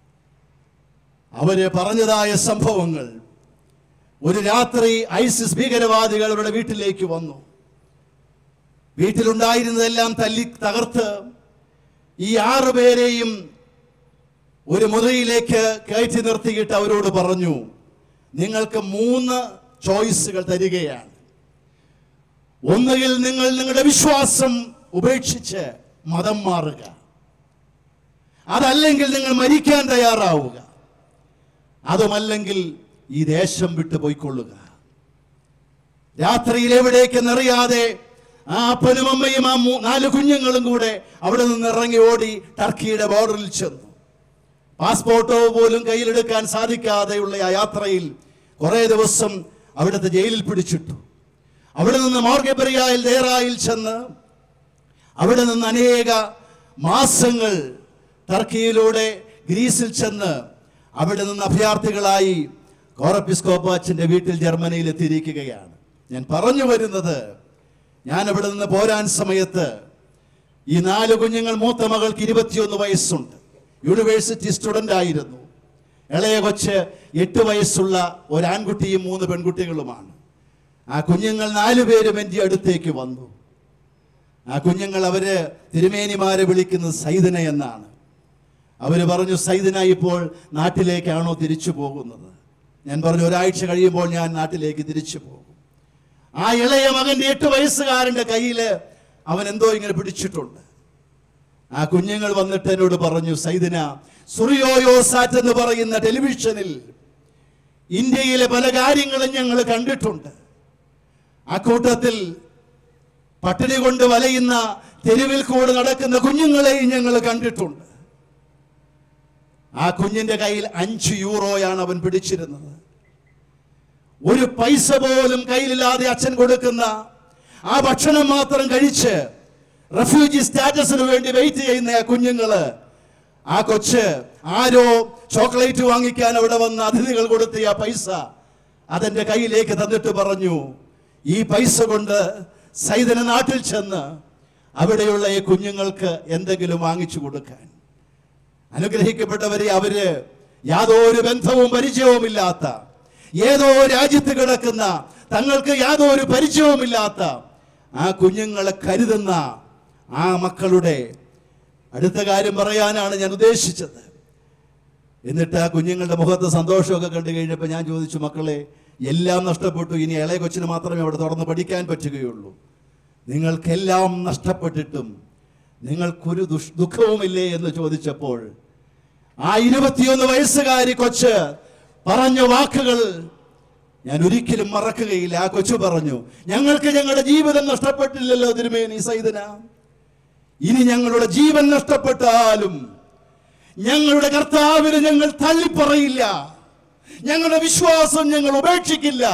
അവര് പറഞ്ഞതായ സംഭവങ്ങൾ, ഒരു രാത്രി ഐസിസ് ഭീകരവാദികൾ അവരുടെ വീട്ടിലേക്ക് വന്നു. വീട്ടിലുണ്ടായിരുന്നതെല്ലാം തല്ലി തകർത്ത് ഈ ആറുപേരെയും ഒരു മുറിയിലേക്ക് കയറ്റി നിർത്തിയിട്ട് അവരോട് പറഞ്ഞു, നിങ്ങൾക്ക് മൂന്ന് ചോയ്സുകൾ തരികയാണ്. ഒന്നുകിൽ നിങ്ങൾ നിങ്ങളുടെ വിശ്വാസം ഉപേക്ഷിച്ച് മതം മാറുക, അതല്ലെങ്കിൽ നിങ്ങൾ മരിക്കാൻ തയ്യാറാവുക, അതുമല്ലെങ്കിൽ ഈ ദേശം വിട്ടു പോയിക്കൊള്ളുക. രാത്രിയിൽ എവിടേക്കെന്നറിയാതെ ആ അപ്പനും അമ്മയും ആ നാല് കുഞ്ഞുങ്ങളും കൂടെ അവിടെ നിന്ന് ഇറങ്ങി ഓടി ടർക്കിയുടെ ബോർഡറിൽ ചെന്നു. പാസ്പോർട്ടോ പോലും കയ്യിലെടുക്കാൻ സാധിക്കാതെയുള്ള ആ യാത്രയിൽ കുറേ ദിവസം അവിടുത്തെ ജയിലിൽ പിടിച്ചിട്ടു. അവിടെ നിന്ന് മോർഗബറിയായിൽ ദേറായിൽ ചെന്ന് അവിടെ നിന്ന് അനേക മാസങ്ങൾ ടർക്കിയിലൂടെ ഗ്രീസിൽ ചെന്ന് അവിടെ നിന്ന് അഭയാർത്ഥികളായി കോറപ്പിസ്കോപ്പാച്ചൻ്റെ വീട്ടിൽ ജർമ്മനിയിൽ എത്തിയിരിക്കുകയാണ്. ഞാൻ പറഞ്ഞു വരുന്നത്, ഞാൻ അവിടെ നിന്ന് പോരാൻ സമയത്ത് ഈ നാല് കുഞ്ഞുങ്ങൾ, മൂത്ത മകൾക്ക് ഇരുപത്തിയൊന്ന് വയസ്സുണ്ട്, യൂണിവേഴ്സിറ്റി സ്റ്റുഡൻ്റ് ആയിരുന്നു. ഇളയ കൊച്ച് എട്ട് വയസ്സുള്ള ഒരാൺകുട്ടിയും മൂന്ന് പെൺകുട്ടികളുമാണ്. ആ കുഞ്ഞുങ്ങൾ നാലുപേരും എൻ്റെ അടുത്തേക്ക് വന്നു. ആ കുഞ്ഞുങ്ങൾ അവര് തിരുമേനിമാരെ വിളിക്കുന്നത് സൈദന എന്നാണ്. അവര് പറഞ്ഞു, സൈദന ഇപ്പോൾ നാട്ടിലേക്കാണോ തിരിച്ചു പോകുന്നത്? ഞാൻ പറഞ്ഞു, ഒരാഴ്ച കഴിയുമ്പോൾ ഞാൻ നാട്ടിലേക്ക് തിരിച്ചു പോകും. ആ ഇളയ മകന്റെ എട്ട് വയസ്സുകാരൻ്റെ കയ്യിൽ അവൻ എന്തോ ഇങ്ങനെ പിടിച്ചിട്ടുണ്ട്. ആ കുഞ്ഞുങ്ങൾ വന്നിട്ട് എന്നോട് പറഞ്ഞു, സൈദന, സുറിയോയോസാറ്റ് എന്ന് പറയുന്ന ടെലിവിഷനിൽ ഇന്ത്യയിലെ പല കാര്യങ്ങളും ഞങ്ങൾ കണ്ടിട്ടുണ്ട്. ആ കൂട്ടത്തിൽ പട്ടിണി കൊണ്ട് വലയുന്ന തെരുവിൽ കൂടെ നടക്കുന്ന കുഞ്ഞുങ്ങളെയും ഞങ്ങൾ കണ്ടിട്ടുണ്ട്. ആ കുഞ്ഞിന്റെ കയ്യിൽ അഞ്ച് യൂറോയാണ് അവൻ പിടിച്ചിരുന്നത്. ഒരു പൈസ പോലും കയ്യിലില്ലാതെ അച്ഛൻ കൊടുക്കുന്ന ആ ഭക്ഷണം മാത്രം കഴിച്ച് റെഫ്യൂജി സ്റ്റാറ്റസിന് വേണ്ടി വെയിറ്റ് ചെയ്യുന്ന ആ കുഞ്ഞുങ്ങള്, ആ കൊച്ച് ആരോ ചോക്ലേറ്റ് വാങ്ങിക്കാൻ അവിടെ വന്ന അതിഥികൾ കൊടുത്ത ആ പൈസ അതെന്റെ കയ്യിലേക്ക് തന്നിട്ട് പറഞ്ഞു, ഈ പൈസ കൊണ്ട് സൈദന നാട്ടിൽ ചെന്ന് അവിടെയുള്ള ഈ കുഞ്ഞുങ്ങൾക്ക് എന്തെങ്കിലും വാങ്ങിച്ചു കൊടുക്കാൻ. അനുഗ്രഹിക്കപ്പെട്ടവരെ, അവര് യാതൊരു ബന്ധവും പരിചയവുമില്ലാത്ത, ഏതോ രാജ്യത്ത് കിടക്കുന്ന, തങ്ങൾക്ക് യാതൊരു പരിചയവുമില്ലാത്ത ആ കുഞ്ഞുങ്ങളെ കരുതുന്ന ആ മക്കളുടെ അടുത്ത കാര്യം പറയാനാണ് ഞാൻ ഉദ്ദേശിച്ചത്. എന്നിട്ട് ആ കുഞ്ഞുങ്ങളുടെ മുഖത്ത് സന്തോഷമൊക്കെ കണ്ടു കഴിഞ്ഞപ്പോൾ ഞാൻ ചോദിച്ചു, മക്കളെ, എല്ലാം നഷ്ടപ്പെട്ടു, ഇനി ഇളയ കൊച്ചിന് മാത്രമേ അവിടെ തുറന്ന് പഠിക്കാൻ പറ്റുകയുള്ളൂ. നിങ്ങൾക്കെല്ലാം നഷ്ടപ്പെട്ടിട്ടും നിങ്ങൾക്കൊരു ദുഷ് ദുഃഖവുമില്ലേ എന്ന് ചോദിച്ചപ്പോൾ ആ ഇരുപത്തിയൊന്ന് വയസ്സുകാരി കൊച്ച് പറഞ്ഞ വാക്കുകൾ ഞാൻ ഒരിക്കലും മറക്കുകയില്ല. ആ കൊച്ചു പറഞ്ഞു, ഞങ്ങൾക്ക് ഞങ്ങളുടെ ജീവിതം നഷ്ടപ്പെട്ടില്ലല്ലോ തിരുമേനി സൈദന, ഇനി ഞങ്ങളുടെ ജീവൻ നഷ്ടപ്പെട്ടാലും ഞങ്ങളുടെ കർത്താവിനെ ഞങ്ങൾ തള്ളിപ്പറയില്ല, ഞങ്ങളുടെ വിശ്വാസം ഞങ്ങൾ ഉപേക്ഷിക്കില്ല,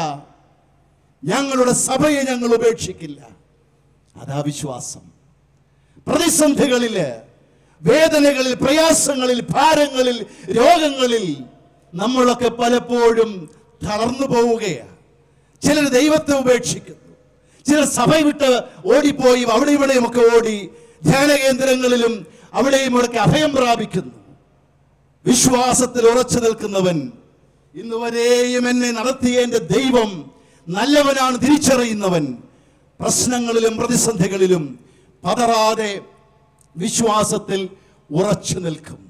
ഞങ്ങളുടെ സഭയെ ഞങ്ങൾ ഉപേക്ഷിക്കില്ല. അതാ വിശ്വാസം. പ്രതിസന്ധികളില്, വേദനകളിൽ, പ്രയാസങ്ങളിൽ, ഭാരങ്ങളിൽ, രോഗങ്ങളിൽ നമ്മളൊക്കെ പലപ്പോഴും തളർന്നു പോവുകയാണ്. ചിലർ ദൈവത്തെ ഉപേക്ഷിക്കുന്നു, ചിലർ സഭ വിട്ട് ഓടിപ്പോയി അവിടെ ഇവിടെയും ഒക്കെ ഓടി ധ്യാന കേന്ദ്രങ്ങളിലും അവിടെയും ഒക്കെ അഭയം പ്രാപിക്കുന്നു. വിശ്വാസത്തിൽ ഉറച്ചു നിൽക്കുന്നവൻ, ഇന്ന് വരെയും എന്നെ നടത്തിയ എൻ്റെ ദൈവം നല്ലവനാണ് തിരിച്ചറിയുന്നവൻ, പ്രശ്നങ്ങളിലും പ്രതിസന്ധികളിലും പതറാതെ വിശ്വാസത്തിൽ ഉറച്ചു നിൽക്കും.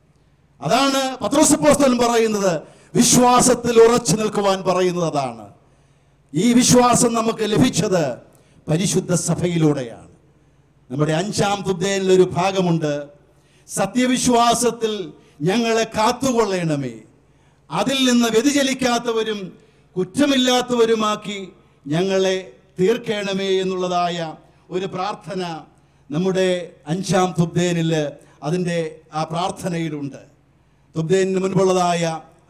അതാണ് പത്രോസ് അപ്പോസ്തലൻ പറയുന്നത്, വിശ്വാസത്തിൽ ഉറച്ചു നിൽക്കുവാൻ പറയുന്നത് അതാണ്. ഈ വിശ്വാസം നമുക്ക് ലഭിച്ചത് പരിശുദ്ധ സഭയിലൂടെയാണ്. നമ്മുടെ അഞ്ചാം തുബ്ദേനിൽ ഒരു ഭാഗമുണ്ട്, സത്യവിശ്വാസത്തിൽ ഞങ്ങളെ കാത്തുകൊള്ളണമേ, അതിൽ നിന്ന് വ്യതിചലിക്കാത്തവരും കുറ്റമില്ലാത്തവരുമാക്കി ഞങ്ങളെ തീർക്കണമേ എന്നുള്ളതായ ഒരു പ്രാർത്ഥന നമ്മുടെ അഞ്ചാം തുബ്ദേനിൽ അതിൻ്റെ ആ പ്രാർത്ഥനയിലുണ്ട്. തുബ്ദേനിന് മുൻപുള്ളതായ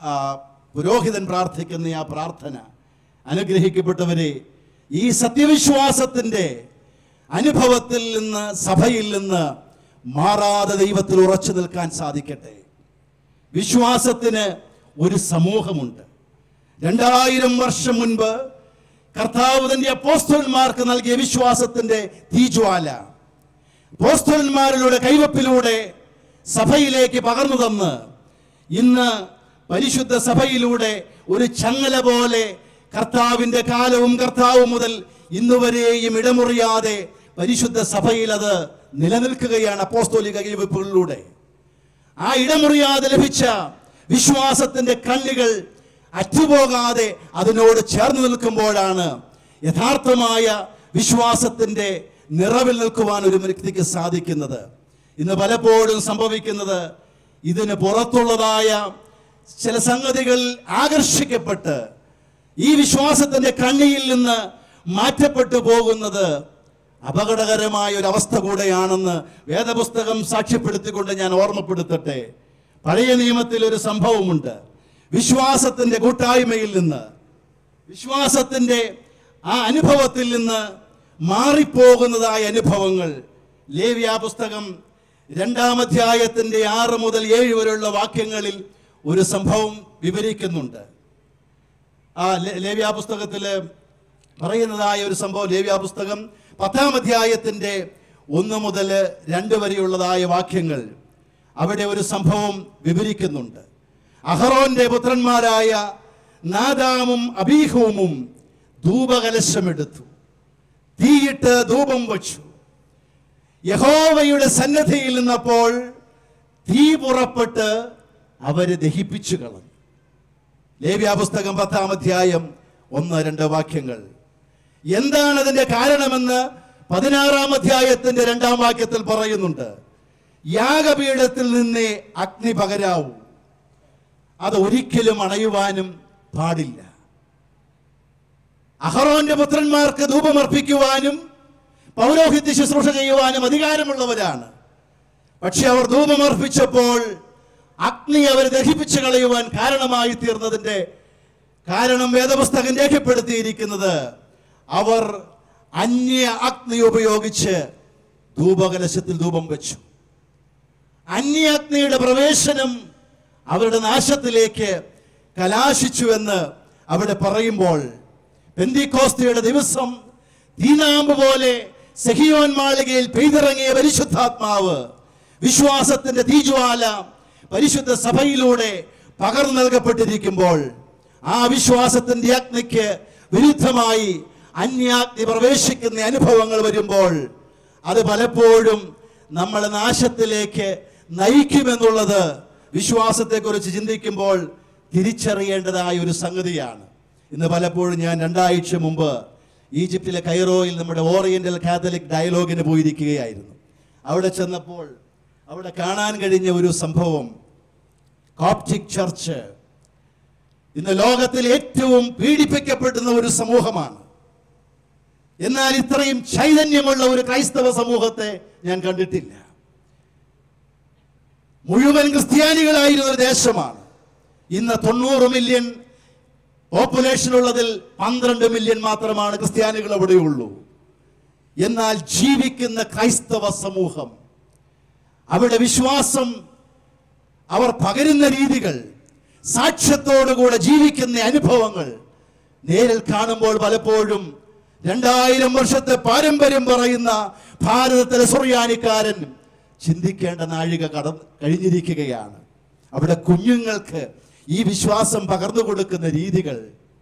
പുരോഹിതൻ പ്രാർത്ഥിക്കുന്ന ആ പ്രാർത്ഥന, അനുഗ്രഹിക്കപ്പെട്ടവരെ, ഈ സത്യവിശ്വാസത്തിൻ്റെ അനുഭവത്തിൽ നിന്ന്, സഭയിൽ നിന്ന് മാറാതെ ദൈവത്തിൽ ഉറച്ചു നിൽക്കാൻ സാധിക്കട്ടെ. വിശ്വാസത്തിന് ഒരു സമൂഹമുണ്ട്. രണ്ടായിരം വർഷം മുൻപ് കർത്താവ് തന്റെ അപ്പോസ്തലന്മാർക്ക് നൽകിയ വിശ്വാസത്തിന്റെ തീജ്വാല അപ്പോസ്തലന്മാരുടെ കൈവപ്പിലൂടെ സഭയിലേക്ക് പകർന്നു തന്ന് ഇന്ന് പരിശുദ്ധ സഭയിലൂടെ ഒരു ചങ്ങല പോലെ കർത്താവിന്റെ കാലവും കർത്താവ് മുതൽ ഇന്നുവരെയും ഇടമുറിയാതെ പരിശുദ്ധ സഭയിൽ അത് നിലനിൽക്കുകയാണ്. അപ്പോസ്തോലിക കൈവെപ്പുകളിലൂടെ ആ ഇടമുറിയാതെ ലഭിച്ച വിശ്വാസത്തിന്റെ കണ്ണികൾ അറ്റുപോകാതെ അതിനോട് ചേർന്ന് നിൽക്കുമ്പോഴാണ് യഥാർത്ഥമായ വിശ്വാസത്തിന്റെ നിറവിൽ നിൽക്കുവാൻ ഒരു വ്യക്തിക്ക് സാധിക്കുന്നത്. ഇന്ന് പലപ്പോഴും സംഭവിക്കുന്നത്, ഇതിന് പുറത്തുള്ളതായ ചില സംഗതികൾ ആകർഷിക്കപ്പെട്ട് ഈ വിശ്വാസത്തിന്റെ കണ്ണിയിൽ നിന്ന് മാറ്റപ്പെട്ടു പോകുന്നത് അപകടകരമായ ഒരു അവസ്ഥ കൂടെയാണെന്ന് വേദപുസ്തകം സാക്ഷ്യപ്പെടുത്തിക്കൊണ്ട് ഞാൻ ഓർമ്മപ്പെടുത്തട്ടെ. പഴയ നിയമത്തിൽ ഒരു സംഭവമുണ്ട്. വിശ്വാസത്തിൻ്റെ കൂട്ടായ്മയിൽ നിന്ന്, വിശ്വാസത്തിൻ്റെ ആ അനുഭവത്തിൽ നിന്ന് മാറിപ്പോകുന്നതായ അനുഭവങ്ങൾ ലേവ്യ പുസ്തകം രണ്ടാം അധ്യായത്തിൻ്റെ ആറ് മുതൽ ഏഴ് വരെയുള്ള വാക്യങ്ങളിൽ ഒരു സംഭവം വിവരിക്കുന്നുണ്ട്. ആ ലേവ്യ പുസ്തകത്തിൽ പറയുന്നതായ ഒരു സംഭവം, ലേവ്യ പുസ്തകം പത്താം അധ്യായത്തിൻ്റെ ഒന്ന് മുതൽ രണ്ട് വരെയുള്ളതായ വാക്യങ്ങൾ, അവിടെ ഒരു സംഭവം വിവരിക്കുന്നുണ്ട്. അഹറോന്റെ പുത്രന്മാരായ നാദാമും അബീഹൂമും ധൂപകലശമെടുത്തു, തീയിട്ട് ധൂപം വച്ചു. യഹോവയുടെ സന്നദ്ധിയിൽ നിന്നപ്പോൾ തീ പുറപ്പെട്ട് അവരെ ദഹിപ്പിച്ചു കളഞ്ഞു. ലേവ്യ പുസ്തകം പത്താം അധ്യായം ഒന്ന് രണ്ട് വാക്യങ്ങൾ. എന്താണ് അതിന്റെ കാരണമെന്ന് പതിനാറാം അധ്യായത്തിന്റെ രണ്ടാം വാക്യത്തിൽ പറയുന്നുണ്ട്. യാഗപീഠത്തിൽ നിന്നേ അഗ്നി പകരാവൂ, അത് ഒരിക്കലും അണയുവാനും പാടില്ല. അഹറോന്റെ പുത്രന്മാർക്ക് ധൂപമർപ്പിക്കുവാനും പൗരോഹിത്യ ശുശ്രൂഷ ചെയ്യുവാനും അധികാരമുള്ളവരാണ്. പക്ഷെ അവർ ധൂപമർപ്പിച്ചപ്പോൾ അഗ്നി അവരെ ദഹിപ്പിച്ചു കളയുവാൻ കാരണമായി തീർന്നതിൻ്റെ കാരണം വേദപുസ്തകം രേഖപ്പെടുത്തിയിരിക്കുന്നത്, അവർ അന്യ അഗ്നി ഉപയോഗിച്ച് ധൂപകലശത്തിൽ ധൂപം വെച്ചു. അന്യ അഗ്നിയുടെ പ്രവേശനം അവരുടെ നാശത്തിലേക്ക് കലാശിച്ചുവെന്ന് അവിടെ പറയുമ്പോൾ, പെന്തിക്കോസ്തിയുടെ ദിവസം തീനാമ്പ് പോലെ സെഹിയോൻ മാളികയിൽ പെയ്തിറങ്ങിയ പരിശുദ്ധാത്മാവ്, വിശ്വാസത്തിന്റെ തീജ്വാല പരിശുദ്ധ സഭയിലൂടെ പകർന്നു നൽകപ്പെട്ടിരിക്കുമ്പോൾ, ആ വിശ്വാസത്തിന്റെ അഗ്നിക്ക് വിരുദ്ധമായി അന്യാഗ്നി പ്രവേശിക്കുന്ന അനുഭവങ്ങൾ വരുമ്പോൾ അത് പലപ്പോഴും നമ്മളെ നാശത്തിലേക്ക് നയിക്കുമെന്നുള്ളത് വിശ്വാസത്തെക്കുറിച്ച് ചിന്തിക്കുമ്പോൾ തിരിച്ചറിയേണ്ടതായ ഒരു സംഗതിയാണ്. ഇന്ന് പലപ്പോഴും ഞാൻ രണ്ടാഴ്ച മുമ്പ് ഈജിപ്തിലെ കൈറോയിൽ നമ്മുടെ ഓറിയന്റൽ കാത്തലിക് ഡയലോഗിന് പോയിരിക്കുകയായിരുന്നു. അവിടെ ചെന്നപ്പോൾ അവിടെ കാണാൻ കഴിഞ്ഞ ഒരു സംഭവം, കോപ്റ്റിക് ചർച്ച് ഇന്ന് ലോകത്തിൽ ഏറ്റവും പീഡിപ്പിക്കപ്പെടുന്ന ഒരു സമൂഹമാണ്. എന്നാൽ ഇത്രയും ചൈതന്യമുള്ള ഒരു ക്രൈസ്തവ സമൂഹത്തെ ഞാൻ കണ്ടിട്ടില്ല. മുഴുവൻ ക്രിസ്ത്യാനികളായിരുന്ന ഒരു ദേശമാണ്. ഇന്ന് തൊണ്ണൂറ് മില്യൺ പോപ്പുലേഷൻ ഉള്ളതിൽ പന്ത്രണ്ട് മില്യൺ മാത്രമാണ് ക്രിസ്ത്യാനികൾ അവിടെയുള്ളൂ. എന്നാൽ ജീവിക്കുന്ന ക്രൈസ്തവ സമൂഹം, അവിടെ വിശ്വാസം അവർ പകരുന്ന രീതികൾ, സാക്ഷ്യത്തോടുകൂടെ ജീവിക്കുന്ന അനുഭവങ്ങൾ നേരിൽ കാണുമ്പോൾ പലപ്പോഴും രണ്ടായിരം വർഷത്തെ പാരമ്പര്യം പറയുന്ന ഭാരതത്തിലെ സുറിയാനിക്കാരൻ ചിന്തിക്കേണ്ട നാഴിക കടന്ന് കഴിഞ്ഞിരിക്കുകയാണ്. അവിടെ കുഞ്ഞുങ്ങൾക്ക് ഈ വിശ്വാസം പകർന്നു കൊടുക്കുന്ന രീതികൾ,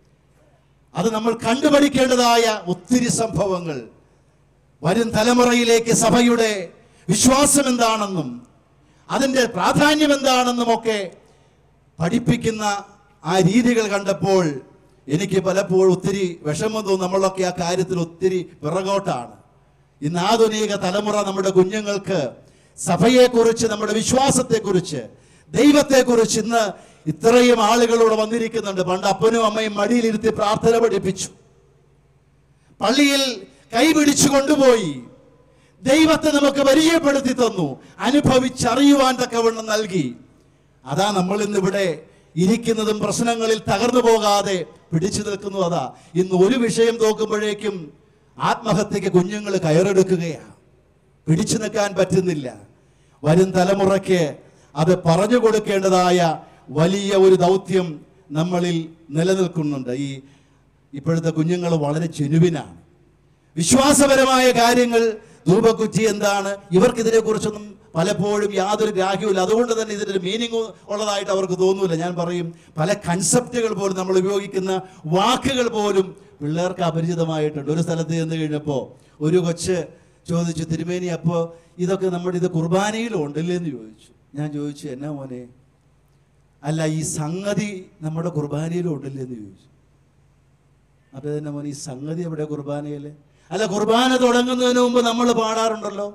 അത് നമ്മൾ കണ്ടുപഠിക്കേണ്ടതായ ഒത്തിരി സംഭവങ്ങൾ, വരും തലമുറയിലേക്ക് സഭയുടെ വിശ്വാസം എന്താണെന്നും അതിൻ്റെ പ്രാധാന്യം എന്താണെന്നും ഒക്കെ പഠിപ്പിക്കുന്ന ആ രീതികൾ കണ്ടപ്പോൾ എനിക്ക് പലപ്പോഴും ഒത്തിരി വിഷമം തോന്നും. നമ്മളൊക്കെ ആ കാര്യത്തിൽ ഒത്തിരി പിറകോട്ടാണ്. ഇന്ന് ആധുനിക തലമുറ നമ്മുടെ കുഞ്ഞുങ്ങൾക്ക് സഭയെക്കുറിച്ച്, നമ്മുടെ വിശ്വാസത്തെക്കുറിച്ച്, ദൈവത്തെക്കുറിച്ച് ഇന്ന് ഇത്രയും ആളുകളോട് വന്നിരിക്കുന്നുണ്ട്. പണ്ട് അപ്പനും അമ്മയും മടിയിലിരുത്തി പ്രാർത്ഥന പഠിപ്പിച്ചു, പള്ളിയിൽ കൈപിടിച്ചു കൊണ്ടുപോയി, ദൈവത്തെ നമുക്ക് പരിചയപ്പെടുത്തി തന്നു, അനുഭവിച്ചറിയുവാൻ തക്കവണ്ണം നൽകി. അതാ നമ്മൾ ഇന്നിവിടെ ഇരിക്കുന്നതും പ്രശ്നങ്ങളിൽ തകർന്നു പോകാതെ പിടിച്ചു നിൽക്കുന്നു. അതാ ഇന്ന് ഒരു വിഷയം നോക്കുമ്പോഴേക്കും ആത്മഹത്യക്ക് കുഞ്ഞുങ്ങൾ കയറെടുക്കുകയാണ്. പിടിച്ചു നിൽക്കാൻ പറ്റുന്നില്ല. വരും തലമുറയ്ക്ക് അത് പറഞ്ഞു കൊടുക്കേണ്ടതായ വലിയ ഒരു ദൗത്യം നമ്മളിൽ നിലനിൽക്കുന്നുണ്ട്. ഈ ഇപ്പോഴത്തെ കുഞ്ഞുങ്ങൾ വളരെ ജെനുവിനാണ്. വിശ്വാസപരമായ കാര്യങ്ങൾ, ധൂപക്കുറ്റി എന്താണ്, ഇവർക്കിതിനെക്കുറിച്ചൊന്നും പലപ്പോഴും യാതൊരു ഗ്രാഹ്യവുമില്ല. അതുകൊണ്ട് തന്നെ ഇതിനൊരു മീനിങ് ഉള്ളതായിട്ട് അവർക്ക് തോന്നൂല. ഞാൻ പറയും, പല കൺസെപ്റ്റുകൾ പോലും, നമ്മൾ ഉപയോഗിക്കുന്ന വാക്കുകൾ പോലും പിള്ളേർക്ക് അപരിചിതമായിട്ടുണ്ട്. ഒരു സ്ഥലത്ത് ചെന്ന് കഴിഞ്ഞപ്പോൾ ഒരു കൊച്ച് ചോദിച്ചു, തിരുമേനി അപ്പോൾ ഇതൊക്കെ നമ്മുടെ ഇത് കുർബാനയിലും ഉണ്ടല്ലേ എന്ന് ചോദിച്ചു. ഞാൻ ചോദിച്ചു, എന്നാ മോനെ, അല്ല ഈ സംഗതി നമ്മുടെ കുർബാനയിലും ഉണ്ടല്ലേ എന്ന് ചോദിച്ചു. അപ്പോൾ തന്നെ മോനെ, ഈ സംഗതി എവിടെ കുർബാനയിൽ? അല്ല, കുർബാന തുടങ്ങുന്നതിന് മുമ്പ് നമ്മൾ പാടാറുണ്ടല്ലോ,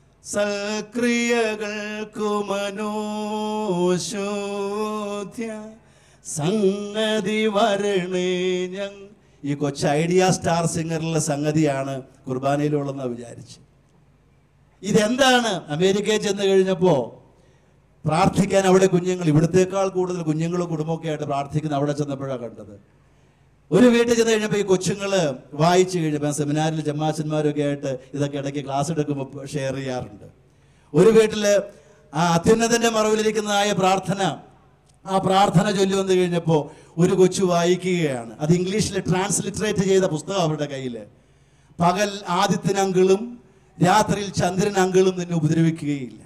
സക്രിയകൾക്കു മനോശോധ്യ സംഗതി വരണേ ഞങ്. ഈ കൊച്ചു ഐഡിയ സ്റ്റാർ സിംഗറിലെ സംഗതിയാണ് കുർബാനയിലുള്ളതെന്നാണ് വിചാരിച്ച്. ഇതെന്താണ്? അമേരിക്കയിൽ ചെന്ന് കഴിഞ്ഞപ്പോൾ പ്രാർത്ഥിക്കാൻ അവിടെ കുഞ്ഞുങ്ങൾ, ഇവിടത്തേക്കാൾ കൂടുതൽ കുഞ്ഞുങ്ങളും കുടുംബമൊക്കെ ആയിട്ട് പ്രാർത്ഥിക്കുന്ന അവിടെ ചെന്നപ്പോഴാണ് കണ്ടത്. ഒരു വീട്ടിൽ ചെന്ന് കഴിഞ്ഞപ്പോൾ ഈ കൊച്ചുങ്ങൾ വായിച്ചു കഴിഞ്ഞപ്പോൾ സെമിനാറിൽ ജമാച്ചന്മാരൊക്കെ ആയിട്ട് ഇതൊക്കെ ഇടയ്ക്ക് ക്ലാസ് എടുക്കുമ്പോൾ ഷെയർ ചെയ്യാറുണ്ട്. ഒരു വീട്ടിൽ ആ അത്യുന്നതൻ്റെ മറവിലിരിക്കുന്നതായ പ്രാർത്ഥന, ആ പ്രാർത്ഥന ചൊല്ലി വന്നു കഴിഞ്ഞപ്പോൾ ഒരു കൊച്ചു വായിക്കുകയാണ്. അത് ഇംഗ്ലീഷിൽ ട്രാൻസ്ലിറ്ററേറ്റ് ചെയ്ത പുസ്തകം അവരുടെ കയ്യിൽ. പകൽ ആദിത്യൻ അങ്കിളും രാത്രിയിൽ ചന്ദ്രൻ അങ്കിളും നിന്നെ ഉപദ്രവിക്കുകയില്ല.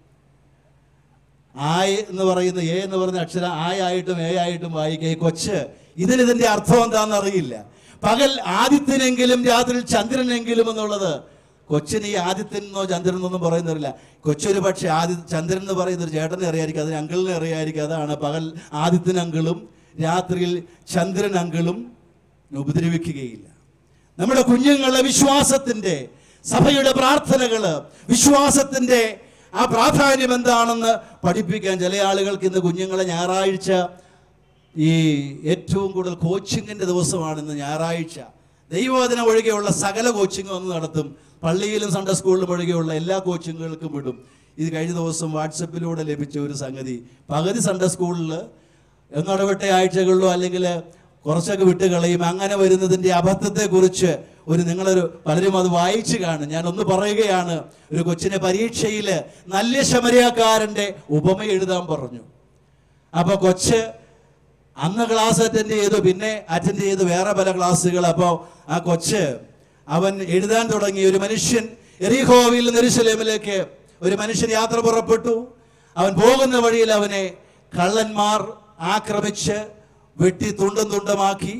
ആയ് എന്ന് പറയുന്ന എ എന്ന് പറയുന്ന അക്ഷരം ആയായിട്ടും എ ആയിട്ടും വായിക്കുക. ഈ കൊച്ച് ഇതിന് ഇതിൻ്റെ അർത്ഥം എന്താണെന്ന് അറിയില്ല. പകൽ ആദിത്യനെങ്കിലും രാത്രിയിൽ ചന്ദ്രനെങ്കിലും എന്നുള്ളത് കൊച്ചിന് ഈ ആദിത്യനെന്നോ ചന്ദ്രനെന്നൊന്നും പറയുന്നില്ല. കൊച്ചൊരു പക്ഷേ ആദി ചന്ദ്രൻ എന്ന് പറയുന്ന ഒരു ചേട്ടനെ അറിയായിരിക്കും, അതിന് അങ്കിളിനെ അറിയായിരിക്കും. അതാണ് പകൽ ആദിത്യൻ അങ്കിളും രാത്രിയിൽ ചന്ദ്രൻ അങ്കിളും ഉപദ്രവിക്കുകയില്ല. നമ്മുടെ കുഞ്ഞുങ്ങളെ വിശ്വാസത്തിൻ്റെ, സഭയുടെ പ്രാർത്ഥനകൾ, വിശ്വാസത്തിൻ്റെ ആ പ്രാധാന്യം എന്താണെന്ന് പഠിപ്പിക്കാൻ ചില ആളുകൾക്ക് ഇന്ന് കുഞ്ഞുങ്ങളെ ഞായറാഴ്ച ഈ ഏറ്റവും കൂടുതൽ കോച്ചിങ്ങിൻ്റെ ദിവസമാണിന്ന് ഞായറാഴ്ച. ദൈവവചനം ഒഴികെയുള്ള സകല കോച്ചിങ്ങും ഒന്ന് നടത്തും. പള്ളിയിലും സൺഡേ സ്കൂളിലും ഒഴികെയുള്ള എല്ലാ കോച്ചിങ്ങുകൾക്കും വിടും. ഇത് കഴിഞ്ഞ ദിവസം വാട്സപ്പിലൂടെ ലഭിച്ച ഒരു സംഗതി. പകുതി സൺഡേ സ്കൂളിൽ എന്നിടവിട്ട ആഴ്ചകളിലോ അല്ലെങ്കിൽ കുറച്ചൊക്കെ വിട്ട് കളയും. അങ്ങനെ വരുന്നതിൻ്റെ അബദ്ധത്തെക്കുറിച്ച് ഒരു നിങ്ങളൊരു പലരും അത് വായിച്ചു കാണും. ഞാനൊന്ന് പറയുകയാണ്. ഒരു കൊച്ചിനെ പരീക്ഷയിൽ നല്ല ശമരിയാക്കാരൻ്റെ ഉപമ എഴുതാൻ പറഞ്ഞു. അപ്പോൾ കൊച്ച് അന്ന് ക്ലാസ് അറ്റൻഡ് ചെയ്തു, പിന്നെ അറ്റൻഡ് ചെയ്ത് വേറെ പല ക്ലാസ്സുകൾ. അപ്പോൾ ആ കൊച്ച് അവൻ എഴുതാൻ തുടങ്ങി. ഒരു മനുഷ്യൻ എറിഹോവിൽ നിന്ന് യെരൂശലേമിലേക്ക് ഒരു മനുഷ്യൻ യാത്ര പുറപ്പെട്ടു. അവൻ പോകുന്ന വഴിയിൽ അവനെ കള്ളന്മാർ ആക്രമിച്ച് വെട്ടി തുണ്ടും തുണ്ടമാക്കി.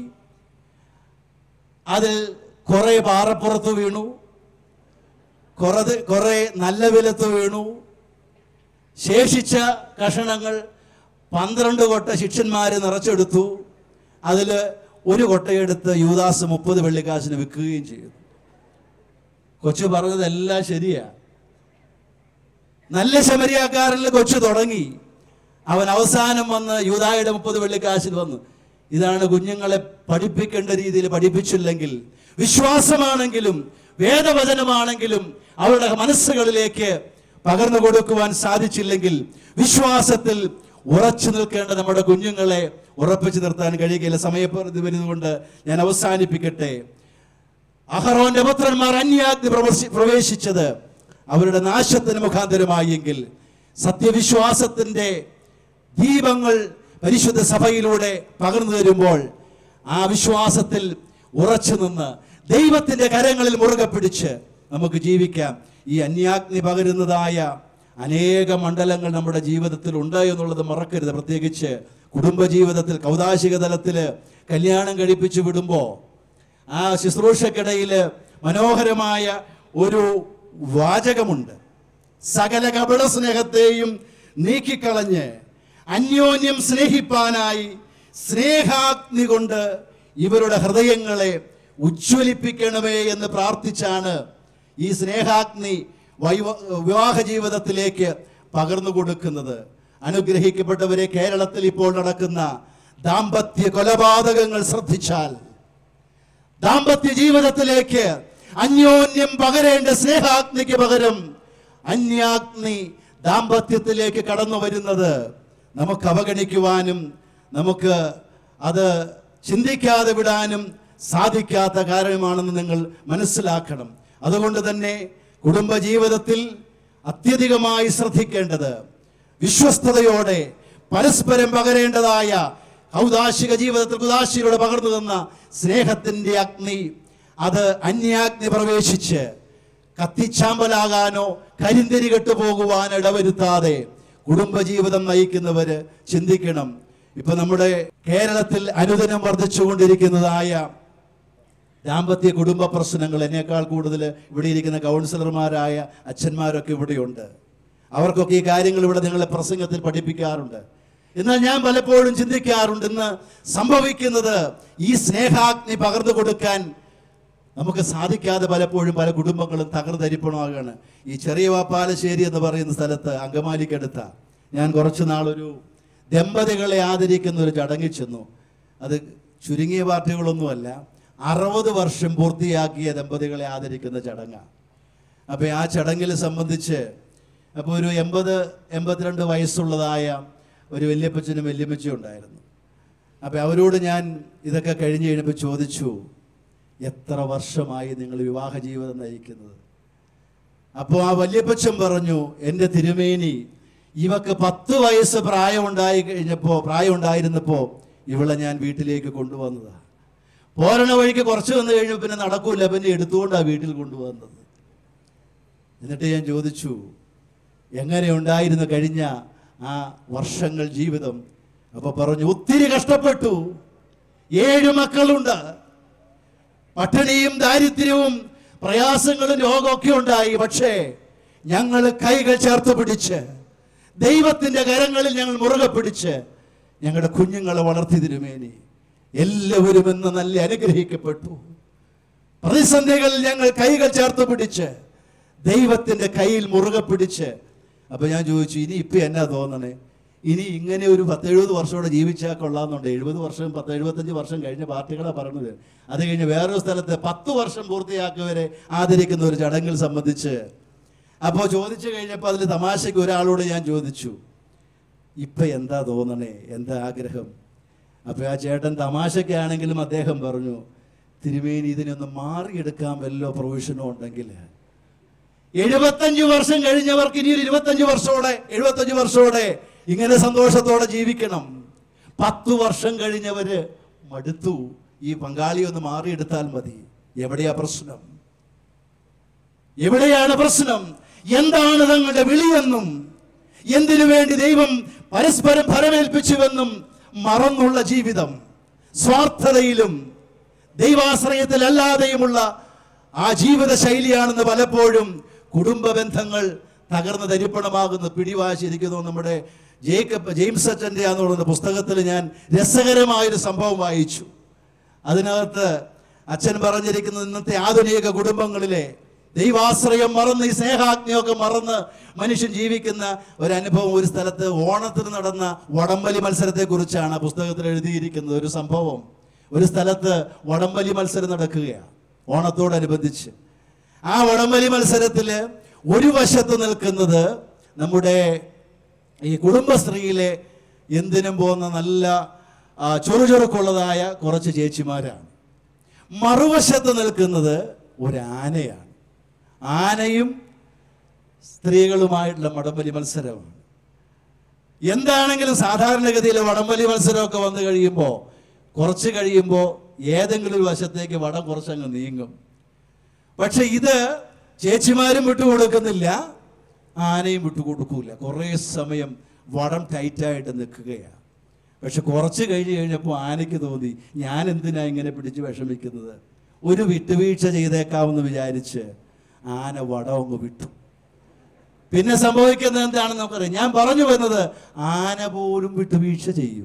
അതിൽ കുറെ പാറപ്പുറത്ത് വീണു, കുറേ കുറെ നല്ല വിലത്ത് വീണു. ശേഷിച്ച കഷണങ്ങൾ പന്ത്രണ്ട് കൊട്ട ശിഷ്യന്മാർ നിറച്ചെടുത്തു. അതിൽ ഒരു കൊട്ടയെടുത്ത് യൂദാസ് മുപ്പത് വെള്ളിക്കാശിന് വിൽക്കുകയും ചെയ്തു. കൊച്ചു പറഞ്ഞതെല്ലാം ശരിയാ. നല്ല ശമരിയാക്കാരനിൽ കൊച്ചു തുടങ്ങി. അവൻ അവസാനം വന്ന് യൂദായുടെ മുപ്പത് വെള്ളിക്കാശിൽ വന്നു. ഇതാണ് കുഞ്ഞുങ്ങളെ പഠിപ്പിക്കേണ്ട രീതിയിൽ പഠിപ്പിച്ചില്ലെങ്കിൽ, വിശ്വാസമാണെങ്കിലും വേദവചനമാണെങ്കിലും അവരുടെ മനസ്സുകളിലേക്ക് പകർന്നു കൊടുക്കുവാൻ സാധിച്ചില്ലെങ്കിൽ വിശ്വാസത്തിൽ ഉറച്ചു നിൽക്കേണ്ട നമ്മുടെ കുഞ്ഞുങ്ങളെ ഉറപ്പിച്ചു നിർത്താൻ കഴിയുകയില്ല. സമയപരിധി വരുന്നതുകൊണ്ട് ഞാൻ അവസാനിപ്പിക്കട്ടെ. അഹറോന്റെ പുത്രന്മാർ അന്യാഗ്നി പ്രവേശിച്ചത് അവരുടെ നാശത്തിന് മുഖാന്തരമായെങ്കിൽ സത്യവിശ്വാസത്തിന്റെ ദീപങ്ങൾ പരിശുദ്ധ സഭയിലൂടെ പകർന്നു തരുമ്പോൾ ആ വിശ്വാസത്തിൽ ഉറച്ചു നിന്ന് ദൈവത്തിന്റെ കരങ്ങളിൽ മുറുകെ പിടിച്ച് നമുക്ക് ജീവിക്കാം. ഈ അന്യാഗ്നി പകരുന്നതായ അനേക മണ്ഡലങ്ങൾ നമ്മുടെ ജീവിതത്തിൽ ഉണ്ട് എന്നുള്ളത് മറക്കരുത്. പ്രത്യേകിച്ച് കുടുംബജീവിതത്തിൽ കൗദാശിക തലത്തിൽ കല്യാണം കഴിപ്പിച്ചു വിടുമ്പോൾ ആ ശുശ്രൂഷക്കിടയിൽ മനോഹരമായ ഒരു വാചകമുണ്ട്. സകല കപട സ്നേഹത്തെയും നീക്കിക്കളഞ്ഞ് അന്യോന്യം സ്നേഹിപ്പാനായി സ്നേഹാഗ്നി കൊണ്ട് ഇവരുടെ ഹൃദയങ്ങളെ ഉജ്ജ്വലിപ്പിക്കണമേ എന്ന് പ്രാർത്ഥിച്ചാണ് ഈ സ്നേഹാഗ്നി വിവാഹ ജീവിതത്തിലേക്ക് പകർന്നു കൊടുക്കുന്നത്. അനുഗ്രഹിക്കപ്പെട്ടവരെ, കേരളത്തിൽ ഇപ്പോൾ നടക്കുന്ന ദാമ്പത്യ കൊലപാതകങ്ങൾ ശ്രദ്ധിച്ചാൽ ദാമ്പത്യ ജീവിതത്തിലേക്ക് അന്യോന്യം പകരേണ്ട സ്നേഹാഗ്നിക്ക് പകരം അന്യാഗ്നി ദാമ്പത്യത്തിലേക്ക് കടന്നു വരുന്നത് നമുക്ക് അവഗണിക്കുവാനും നമുക്ക് അത് ചിന്തിക്കാതെ വിടാനും സാധിക്കാത്ത കാര്യമാണെന്ന് നിങ്ങൾ മനസ്സിലാക്കണം. അതുകൊണ്ട് തന്നെ കുടുംബജീവിതത്തിൽ അത്യധികമായി ശ്രദ്ധിക്കേണ്ടത് വിശ്വസ്തയോടെ പരസ്പരം പകരേണ്ടതായ ഔദാശിക ജീവിതത്തിൽ ഉദാശിയിലൂടെ പകർന്നു തന്ന സ്നേഹത്തിൻ്റെ അഗ്നി അത് അന്യാഗ്നി പ്രവേശിച്ച് കത്തിച്ചാമ്പലാകാനോ കരിന്തിരി കെട്ടുപോകുവാനോ ഇടവരുത്താതെ കുടുംബജീവിതം നയിക്കുന്നവര് ചിന്തിക്കണം. ഇപ്പൊ നമ്മുടെ കേരളത്തിൽ അനുദിനം വർദ്ധിച്ചുകൊണ്ടിരിക്കുന്നതായ ദാമ്പത്യ കുടുംബ പ്രശ്നങ്ങൾ എന്നേക്കാൾ കൂടുതൽ ഇവിടെ ഇരിക്കുന്ന കൗൺസിലർമാരായ അച്ഛന്മാരൊക്കെ ഇവിടെയുണ്ട്. അവർക്കൊക്കെ ഈ കാര്യങ്ങൾ ഇവിടെ നിങ്ങളെ പ്രസംഗത്തിൽ പഠിപ്പിക്കാറുണ്ട്. എന്നാൽ ഞാൻ പലപ്പോഴും ചിന്തിക്കാറുണ്ട്, ഇന്ന് സംഭവിക്കുന്നത് ഈ സ്നേഹാഗ്നി പകർന്നു കൊടുക്കാൻ നമുക്ക് സാധിക്കാതെ പലപ്പോഴും പല കുടുംബങ്ങളും തകർന്നരിപ്പണമാകാണ്. ഈ ചെറിയ വാപ്പാലശ്ശേരി എന്ന് പറയുന്ന സ്ഥലത്ത് അങ്കമാലിക്കടുത്ത ഞാൻ കുറച്ചു നാളൊരു ദമ്പതികളെ ആദരിക്കുന്ന ഒരു ചടങ്ങിൽ ചെന്നു. അത് ചുരുങ്ങിയ പാർട്ടികളൊന്നുമല്ല, അറുപത് വർഷം പൂർത്തിയാക്കിയ ദമ്പതികളെ ആദരിക്കുന്ന ചടങ്ങാണ്. അപ്പോൾ ആ ചടങ്ങിൽ സംബന്ധിച്ച് അപ്പോൾ ഒരു എൺപത് എൺപത്തിരണ്ട് വയസ്സുള്ളതായ ഒരു വല്യപ്പച്ചനും വല്യമ്മച്ചും ഉണ്ടായിരുന്നു. അപ്പോൾ അവരോട് ഞാൻ ഇതൊക്കെ കഴിഞ്ഞ് കഴിഞ്ഞപ്പോൾ ചോദിച്ചു, എത്ര വർഷമായി നിങ്ങൾ വിവാഹ ജീവിതം നയിക്കുന്നത്? അപ്പോൾ ആ വല്യപ്പച്ചൻ പറഞ്ഞു, എൻ്റെ തിരുമേനി, ഇവക്ക് പത്ത് വയസ്സ് പ്രായമുണ്ടായി കഴിഞ്ഞപ്പോൾ പ്രായമുണ്ടായിരുന്നപ്പോൾ ഇവളെ ഞാൻ വീട്ടിലേക്ക് കൊണ്ടുവന്നതാണ്. പോരണ വഴിക്ക് കുറച്ച് വന്നു കഴിഞ്ഞപ്പോൾ പിന്നെ നടക്കൂല, പിന്നെ എടുത്തുകൊണ്ടാണ് വീട്ടിൽ കൊണ്ടുവന്നത്. എന്നിട്ട് ഞാൻ ചോദിച്ചു, എങ്ങനെ ഉണ്ടായിരുന്നു കഴിഞ്ഞ ആ വർഷങ്ങൾ ജീവിതം? അപ്പോൾ പറഞ്ഞു, ഒത്തിരി കഷ്ടപ്പെട്ടു, ഏഴ് മക്കളുണ്ട്, പട്ടിണിയും ദാരിദ്ര്യവും പ്രയാസങ്ങളും രോഗമൊക്കെ ഉണ്ടായി. പക്ഷേ ഞങ്ങൾ കൈകൾ ചേർത്ത് പിടിച്ച് ദൈവത്തിൻ്റെ കരങ്ങളിൽ ഞങ്ങൾ മുറുകെ പിടിച്ച് ഞങ്ങളുടെ കുഞ്ഞുങ്ങളെ വളർത്തി തിരുമേനി. എല്ലാവരും ഇന്ന് നല്ല അനുഗ്രഹിക്കപ്പെട്ടു. പ്രതിസന്ധികളിൽ ഞങ്ങൾ കൈകൾ ചേർത്ത് പിടിച്ച് ദൈവത്തിൻ്റെ കയ്യിൽ മുറുകെ പിടിച്ച്. അപ്പോൾ ഞാൻ ചോദിച്ചു, ഇനി ഇപ്പം എന്നാ തോന്നണേ? ഇനി ഇങ്ങനെ ഒരു പത്തെഴുപത് വർഷത്തോടെ ജീവിച്ചാൽ കൊള്ളാമെന്നുണ്ട്. എഴുപത് വർഷം പത്ത് എഴുപത്തഞ്ച് വർഷം കഴിഞ്ഞ പാർട്ടികളാണ് പറഞ്ഞത്. അത് കഴിഞ്ഞ് വേറൊരു സ്ഥലത്ത് പത്ത് വർഷം പൂർത്തിയാക്കിയവരെ ആദരിക്കുന്ന ഒരു ചടങ്ങിൽ സംബന്ധിച്ച് അപ്പോൾ ചോദിച്ചു കഴിഞ്ഞപ്പോൾ അതിൽ തമാശയ്ക്ക് ഒരാളോട് ഞാൻ ചോദിച്ചു, ഇപ്പം എന്താ തോന്നണേ, എന്താ ആഗ്രഹം? അപ്പോൾ ആ ചേട്ടൻ തമാശയ്ക്കാണെങ്കിലും അദ്ദേഹം പറഞ്ഞു, തിരുമേനി ഇതിനൊന്ന് മാറിയെടുക്കാൻ വല്ലോ പ്രൊവിഷനോ ഉണ്ടെങ്കിൽ. എഴുപത്തഞ്ച് വർഷം കഴിഞ്ഞവർക്ക് ഇനി ഒരു ഇരുപത്തഞ്ച് വർഷത്തോടെ എഴുപത്തഞ്ച് വർഷത്തോടെ ഇങ്ങനെ സന്തോഷത്തോടെ ജീവിക്കണം. പത്തു വർഷം കഴിഞ്ഞവര് മടുത്തു, ഈ പങ്കാളി ഒന്ന് മാറിയെടുത്താൽ മതി. എവിടെയാ പ്രശ്നം? എവിടെയാണ് പ്രശ്നം? എന്താണ് തങ്ങളുടെ വിളിയെന്നും എന്തിനു വേണ്ടി ദൈവം പരസ്പരം ഫലമേൽപ്പിച്ചുവെന്നും മറന്നുള്ള ജീവിതം, സ്വാർത്ഥതയിലും ദൈവാശ്രയത്തിലല്ലാതെയുമുള്ള ആ ജീവിത ശൈലിയാണെന്ന് പലപ്പോഴും കുടുംബ ബന്ധങ്ങൾ തകർന്ന് തരിപ്പണമാകുന്ന പിടിവാശിരിക്കുന്നു. നമ്മുടെ ജേക്കബ് ജെയിംസ് അച്ഛൻ്റെ ആണെന്നുള്ള പുസ്തകത്തിൽ ഞാൻ രസകരമായൊരു സംഭവം വായിച്ചു. അതിനകത്ത് അച്ഛൻ പറഞ്ഞിരിക്കുന്നത്, ഇന്നത്തെ ആധുനിക കുടുംബങ്ങളിലെ ദൈവാശ്രയം മറന്ന് ഈ സ്നേഹാജ്ഞയൊക്കെ മറന്ന് മനുഷ്യൻ ജീവിക്കുന്ന ഒരനുഭവം. ഒരു സ്ഥലത്ത് ഓണത്തിന് നടന്ന വടംവലി മത്സരത്തെക്കുറിച്ചാണ് ആ പുസ്തകത്തിൽ എഴുതിയിരിക്കുന്നത്. ഒരു സംഭവം, ഒരു സ്ഥലത്ത് വടംവലി മത്സരം നടക്കുകയാണ് ഓണത്തോടനുബന്ധിച്ച്. ആ വടംവലി മത്സരത്തിൽ ഒരു വശത്ത് നിൽക്കുന്നത് നമ്മുടെ ഈ കുടുംബശ്രീയിലെ എന്തിനും പോകുന്ന നല്ല ചുറുചുറുക്കുള്ളതായ കുറച്ച് ചേച്ചിമാരാണ്. മറുവശത്ത് നിൽക്കുന്നത് ഒരു ആനയാണ്. ആനയും സ്ത്രീകളുമായിട്ടുള്ള വടംവലി മത്സരമാണ്. എന്താണെങ്കിലും സാധാരണഗതിയിൽ വടംവലി മത്സരമൊക്കെ വന്നു കഴിയുമ്പോൾ കുറച്ച് കഴിയുമ്പോൾ ഏതെങ്കിലും ഒരു വശത്തേക്ക് വടം കുറച്ചങ്ങ് നീങ്ങും. പക്ഷെ ഇത് ചേച്ചിമാരും വിട്ടുകൊടുക്കുന്നില്ല, ആനയും വിട്ടുകൊടുക്കൂല. കുറേ സമയം വടം ടൈറ്റായിട്ട് നിൽക്കുകയാണ്. പക്ഷെ കുറച്ച് കഴിഞ്ഞ് കഴിഞ്ഞപ്പോൾ ആനയ്ക്ക് തോന്നി, ഞാൻ എന്തിനാ ഇങ്ങനെ പിടിച്ച് വിഷമിക്കുന്നത്, ഒരു വിട്ടുവീഴ്ച ചെയ്തേക്കാമെന്ന് വിചാരിച്ച് ആന വടം അങ്ങ് വിട്ടു. പിന്നെ സംഭവിക്കുന്നത് എന്താണെന്ന് നമുക്കറിയാം. ഞാൻ പറഞ്ഞു വരുന്നത്, ആന പോലും വിട്ടുവീഴ്ച ചെയ്യും.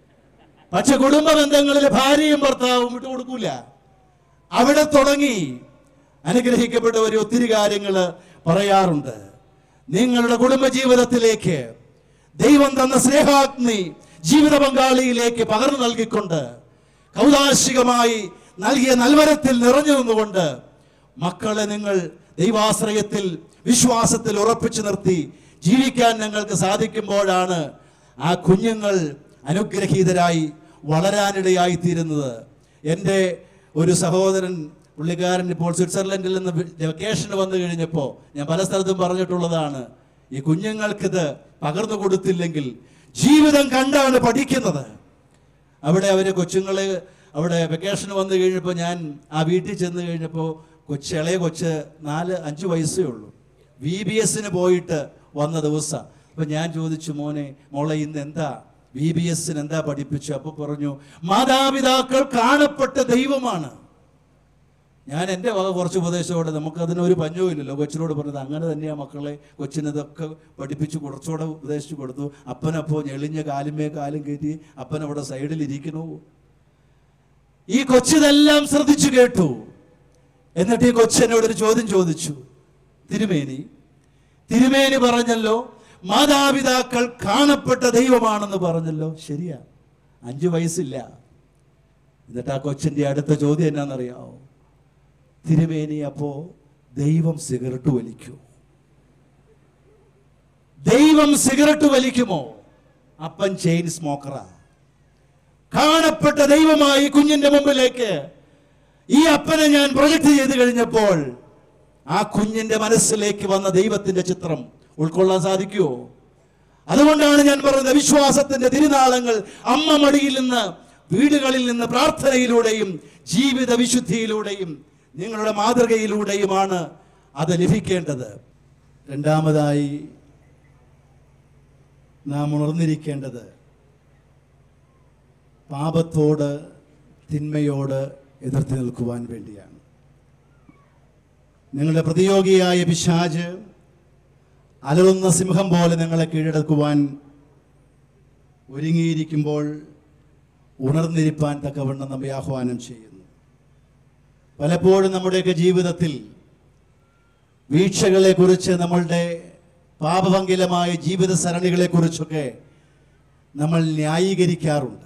പക്ഷെ കുടുംബ ബന്ധങ്ങളിൽ ഭാര്യയും ഭർത്താവും വിട്ടുകൊടുക്കൂല. അവിടെ തുടങ്ങി അനുഗ്രഹിക്കപ്പെട്ടവർ ഒത്തിരി കാര്യങ്ങൾ പറയാറുണ്ട്. നിങ്ങളുടെ കുടുംബജീവിതത്തിലേക്ക് ദൈവം തന്ന സ്നേഹാഗ്നി ജീവിത പങ്കാളിയിലേക്ക് പകർന്നു നൽകിക്കൊണ്ട് കൗതാശികമായി നൽകിയ നൽവരത്തിൽ നിറഞ്ഞു നിന്നുകൊണ്ട് മക്കളെ നിങ്ങൾ ദൈവാശ്രയത്തിൽ വിശ്വാസത്തിൽ ഉറപ്പിച്ചു നിർത്തി ജീവിക്കാൻ ഞങ്ങൾക്ക് സാധിക്കുമ്പോഴാണ് ആ കുഞ്ഞുങ്ങൾ അനുഗ്രഹീതരായി വളരാനിടയായി തീരുന്നത്. എൻ്റെ ഒരു സഹോദരൻ, പുള്ളിക്കാരൻ ഇപ്പോൾ സ്വിറ്റ്സർലൻഡിൽ നിന്ന് വെക്കേഷന് വന്നു കഴിഞ്ഞപ്പോൾ ഞാൻ പല സ്ഥലത്തും പറഞ്ഞിട്ടുള്ളതാണ്, ഈ കുഞ്ഞുങ്ങൾക്കിത് പകർന്നു കൊടുത്തില്ലെങ്കിൽ ജീവിതം കണ്ടാണ് പഠിക്കുന്നത്. അവിടെ അവർ കൊച്ചുങ്ങളെ അവിടെ വെക്കേഷന് വന്നു കഴിഞ്ഞപ്പോൾ ഞാൻ ആ വീട്ടിൽ ചെന്ന് കഴിഞ്ഞപ്പോൾ കൊച്ച് ഇളയ കൊച്ച് നാല് അഞ്ച് വയസ്സേ ഉള്ളൂ. വി ബി എസിന് പോയിട്ട് വന്ന ദിവസം. അപ്പം ഞാൻ ചോദിച്ചു, മോനെ മോളെ ഇന്ന് എന്താ വി ബി എസിന് എന്താ പഠിപ്പിച്ചു? അപ്പോൾ പറഞ്ഞു, മാതാപിതാക്കൾ കാണപ്പെട്ട ദൈവമാണ്. ഞാൻ എൻ്റെ വക കുറച്ച് ഉപദേശത്തോടെ, നമുക്കതിനൊരു പഞ്ഞവുമില്ലല്ലോ, കൊച്ചിനോട് പറഞ്ഞത് അങ്ങനെ തന്നെയാണ് മക്കളെ, കൊച്ചിനതൊക്കെ പഠിപ്പിച്ച് കുറച്ചുകൂടെ ഉപദേശിച്ചു കൊടുത്തു. അപ്പനപ്പോൾ ഞെളിഞ്ഞ കാലുമേ കാലും കയറ്റി അപ്പനവിടെ സൈഡിൽ ഇരിക്കണു. ഈ കൊച്ചിതെല്ലാം ശ്രദ്ധിച്ചു കേട്ടു. എന്നിട്ട് ഈ കൊച്ചനോടൊരു ചോദ്യം ചോദിച്ചു, തിരുമേനി തിരുമേനി പറഞ്ഞല്ലോ മാതാപിതാക്കൾ കാണപ്പെട്ട ദൈവമാണെന്ന് പറഞ്ഞല്ലോ, ശരിയാ, അഞ്ചു വയസ്സില്ല. എന്നിട്ട് ആ കൊച്ചിൻ്റെ അടുത്ത ചോദ്യം എന്നാണെന്നറിയാമോ? തിരുമേനി, അപ്പോ ദൈവം സിഗരറ്റ് വലിക്കൂ? ദൈവം സിഗരറ്റ് വലിക്കുമോ? അപ്പൻ ചെയിൻ സ്മോക്കറാ. കാണപ്പെട്ട ദൈവമായി കുഞ്ഞിന്റെ മുമ്പിലേക്ക് ഈ അപ്പനെ ഞാൻ പ്രൊജക്ട് ചെയ്ത് കഴിഞ്ഞപ്പോൾ ആ കുഞ്ഞിന്റെ മനസ്സിലേക്ക് വന്ന ദൈവത്തിന്റെ ചിത്രം ഉൾക്കൊള്ളാൻ സാധിക്കുമോ? അതുകൊണ്ടാണ് ഞാൻ പറയുന്നത്, വിശ്വാസത്തിന്റെ തിരുനാളങ്ങൾ അമ്മ മടിയിൽ നിന്ന്, വീടുകളിൽ നിന്ന്, പ്രാർത്ഥനയിലൂടെയും ജീവിത വിശുദ്ധിയിലൂടെയും നിങ്ങളുടെ മാതൃകയിലൂടെയുമാണ് അത് ലഭിക്കേണ്ടത്. രണ്ടാമതായി നാം ഉണർന്നിരിക്കേണ്ടത് പാപത്തോട്, തിന്മയോട് എതിർത്ത് നിൽക്കുവാൻ വേണ്ടിയാണ്. നിങ്ങളുടെ പ്രതിയോഗിയായ പിശാച് അലറുന്ന സിംഹം പോലെ നിങ്ങളെ കീഴടക്കുവാൻ ഒരുങ്ങിയിരിക്കുമ്പോൾ ഉണർന്നിരിപ്പാൻ തക്കവണ്ണം നമ്മെ ആഹ്വാനം ചെയ്യുന്നു. പലപ്പോഴും നമ്മുടെയൊക്കെ ജീവിതത്തിൽ വീഴ്ചകളെക്കുറിച്ച്, നമ്മളുടെ പാപഭംഗിലമായ ജീവിത സരണികളെക്കുറിച്ചൊക്കെ നമ്മൾ ന്യായീകരിക്കാറുണ്ട്.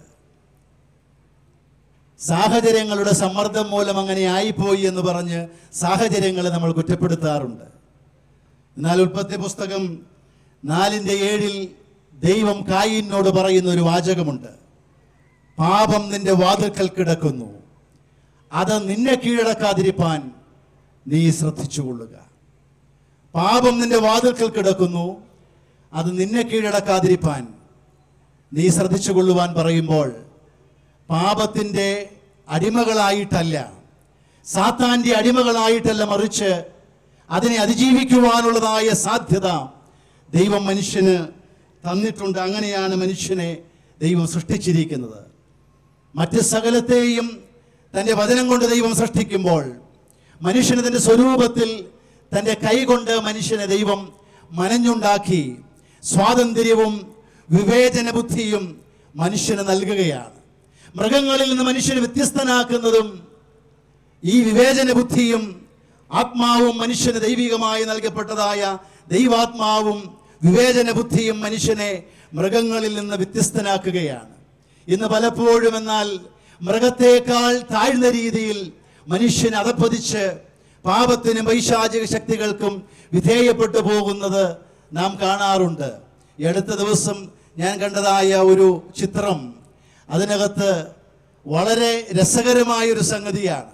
സാഹചര്യങ്ങളുടെ സമ്മർദ്ദം മൂലം അങ്ങനെ ആയിപ്പോയി എന്ന് പറഞ്ഞ് സാഹചര്യങ്ങളെ നമ്മൾ കുറ്റപ്പെടുത്താറുണ്ട്. എന്നാൽ ഉൽപ്പത്തി പുസ്തകം നാലിൻ്റെ ഏഴിൽ ദൈവം കായീനോട് പറയുന്ന ഒരു വാചകമുണ്ട്. പാപം നിന്റെ വാതിൽക്കൽ കിടക്കുന്നു, അത് നിന്നെ കീഴടക്കാതിരിപ്പാൻ നീ ശ്രദ്ധിച്ചുകൊള്ളുക. പാപം നിന്റെ വാതിൽക്കൽ കിടക്കുന്നു, അത് നിന്നെ കീഴടക്കാതിരിപ്പാൻ നീ ശ്രദ്ധിച്ചുകൊള്ളുവാൻ പറയുമ്പോൾ പാപത്തിൻ്റെ അടിമകളായിട്ടല്ല, സാത്താൻ്റെ അടിമകളായിട്ടല്ല, മറിച്ച് അതിനെ അതിജീവിക്കുവാനുള്ളതായ സാധ്യത ദൈവം മനുഷ്യന് തന്നിട്ടുണ്ട്. അങ്ങനെയാണ് മനുഷ്യനെ ദൈവം സൃഷ്ടിച്ചിരിക്കുന്നത്. മറ്റ് സകലത്തെയും തൻ്റെ വചനം കൊണ്ട് ദൈവം സൃഷ്ടിക്കുമ്പോൾ മനുഷ്യന് തൻ്റെ സ്വരൂപത്തിൽ തൻ്റെ കൈ കൊണ്ട് മനുഷ്യനെ ദൈവം മനഞ്ഞുണ്ടാക്കി സ്വാതന്ത്ര്യവും വിവേചന ബുദ്ധിയും മനുഷ്യന് നൽകുകയാണ്. മൃഗങ്ങളിൽ നിന്ന് മനുഷ്യനെ വ്യത്യസ്തനാക്കുന്നതും ഈ വിവേചന ബുദ്ധിയും ആത്മാവും മനുഷ്യന് ദൈവികമായി നൽകപ്പെട്ടതായ ദൈവാത്മാവും വിവേചന ബുദ്ധിയും മനുഷ്യനെ മൃഗങ്ങളിൽ നിന്ന് വ്യത്യസ്തനാക്കുകയാണ്. ഇന്ന് പലപ്പോഴും എന്നാൽ മൃഗത്തേക്കാൾ താഴ്ന്ന രീതിയിൽ മനുഷ്യൻ അധപ്പതിച്ച് പാപത്തിനും പൈശാചിക ശക്തികൾക്കും വിധേയപ്പെട്ടു പോകുന്നത് നാം കാണാറുണ്ട്. ഈ അടുത്ത ദിവസം ഞാൻ കണ്ടതായ ഒരു ചിത്രം, അതിനകത്ത് വളരെ രസകരമായൊരു സംഗതിയാണ്.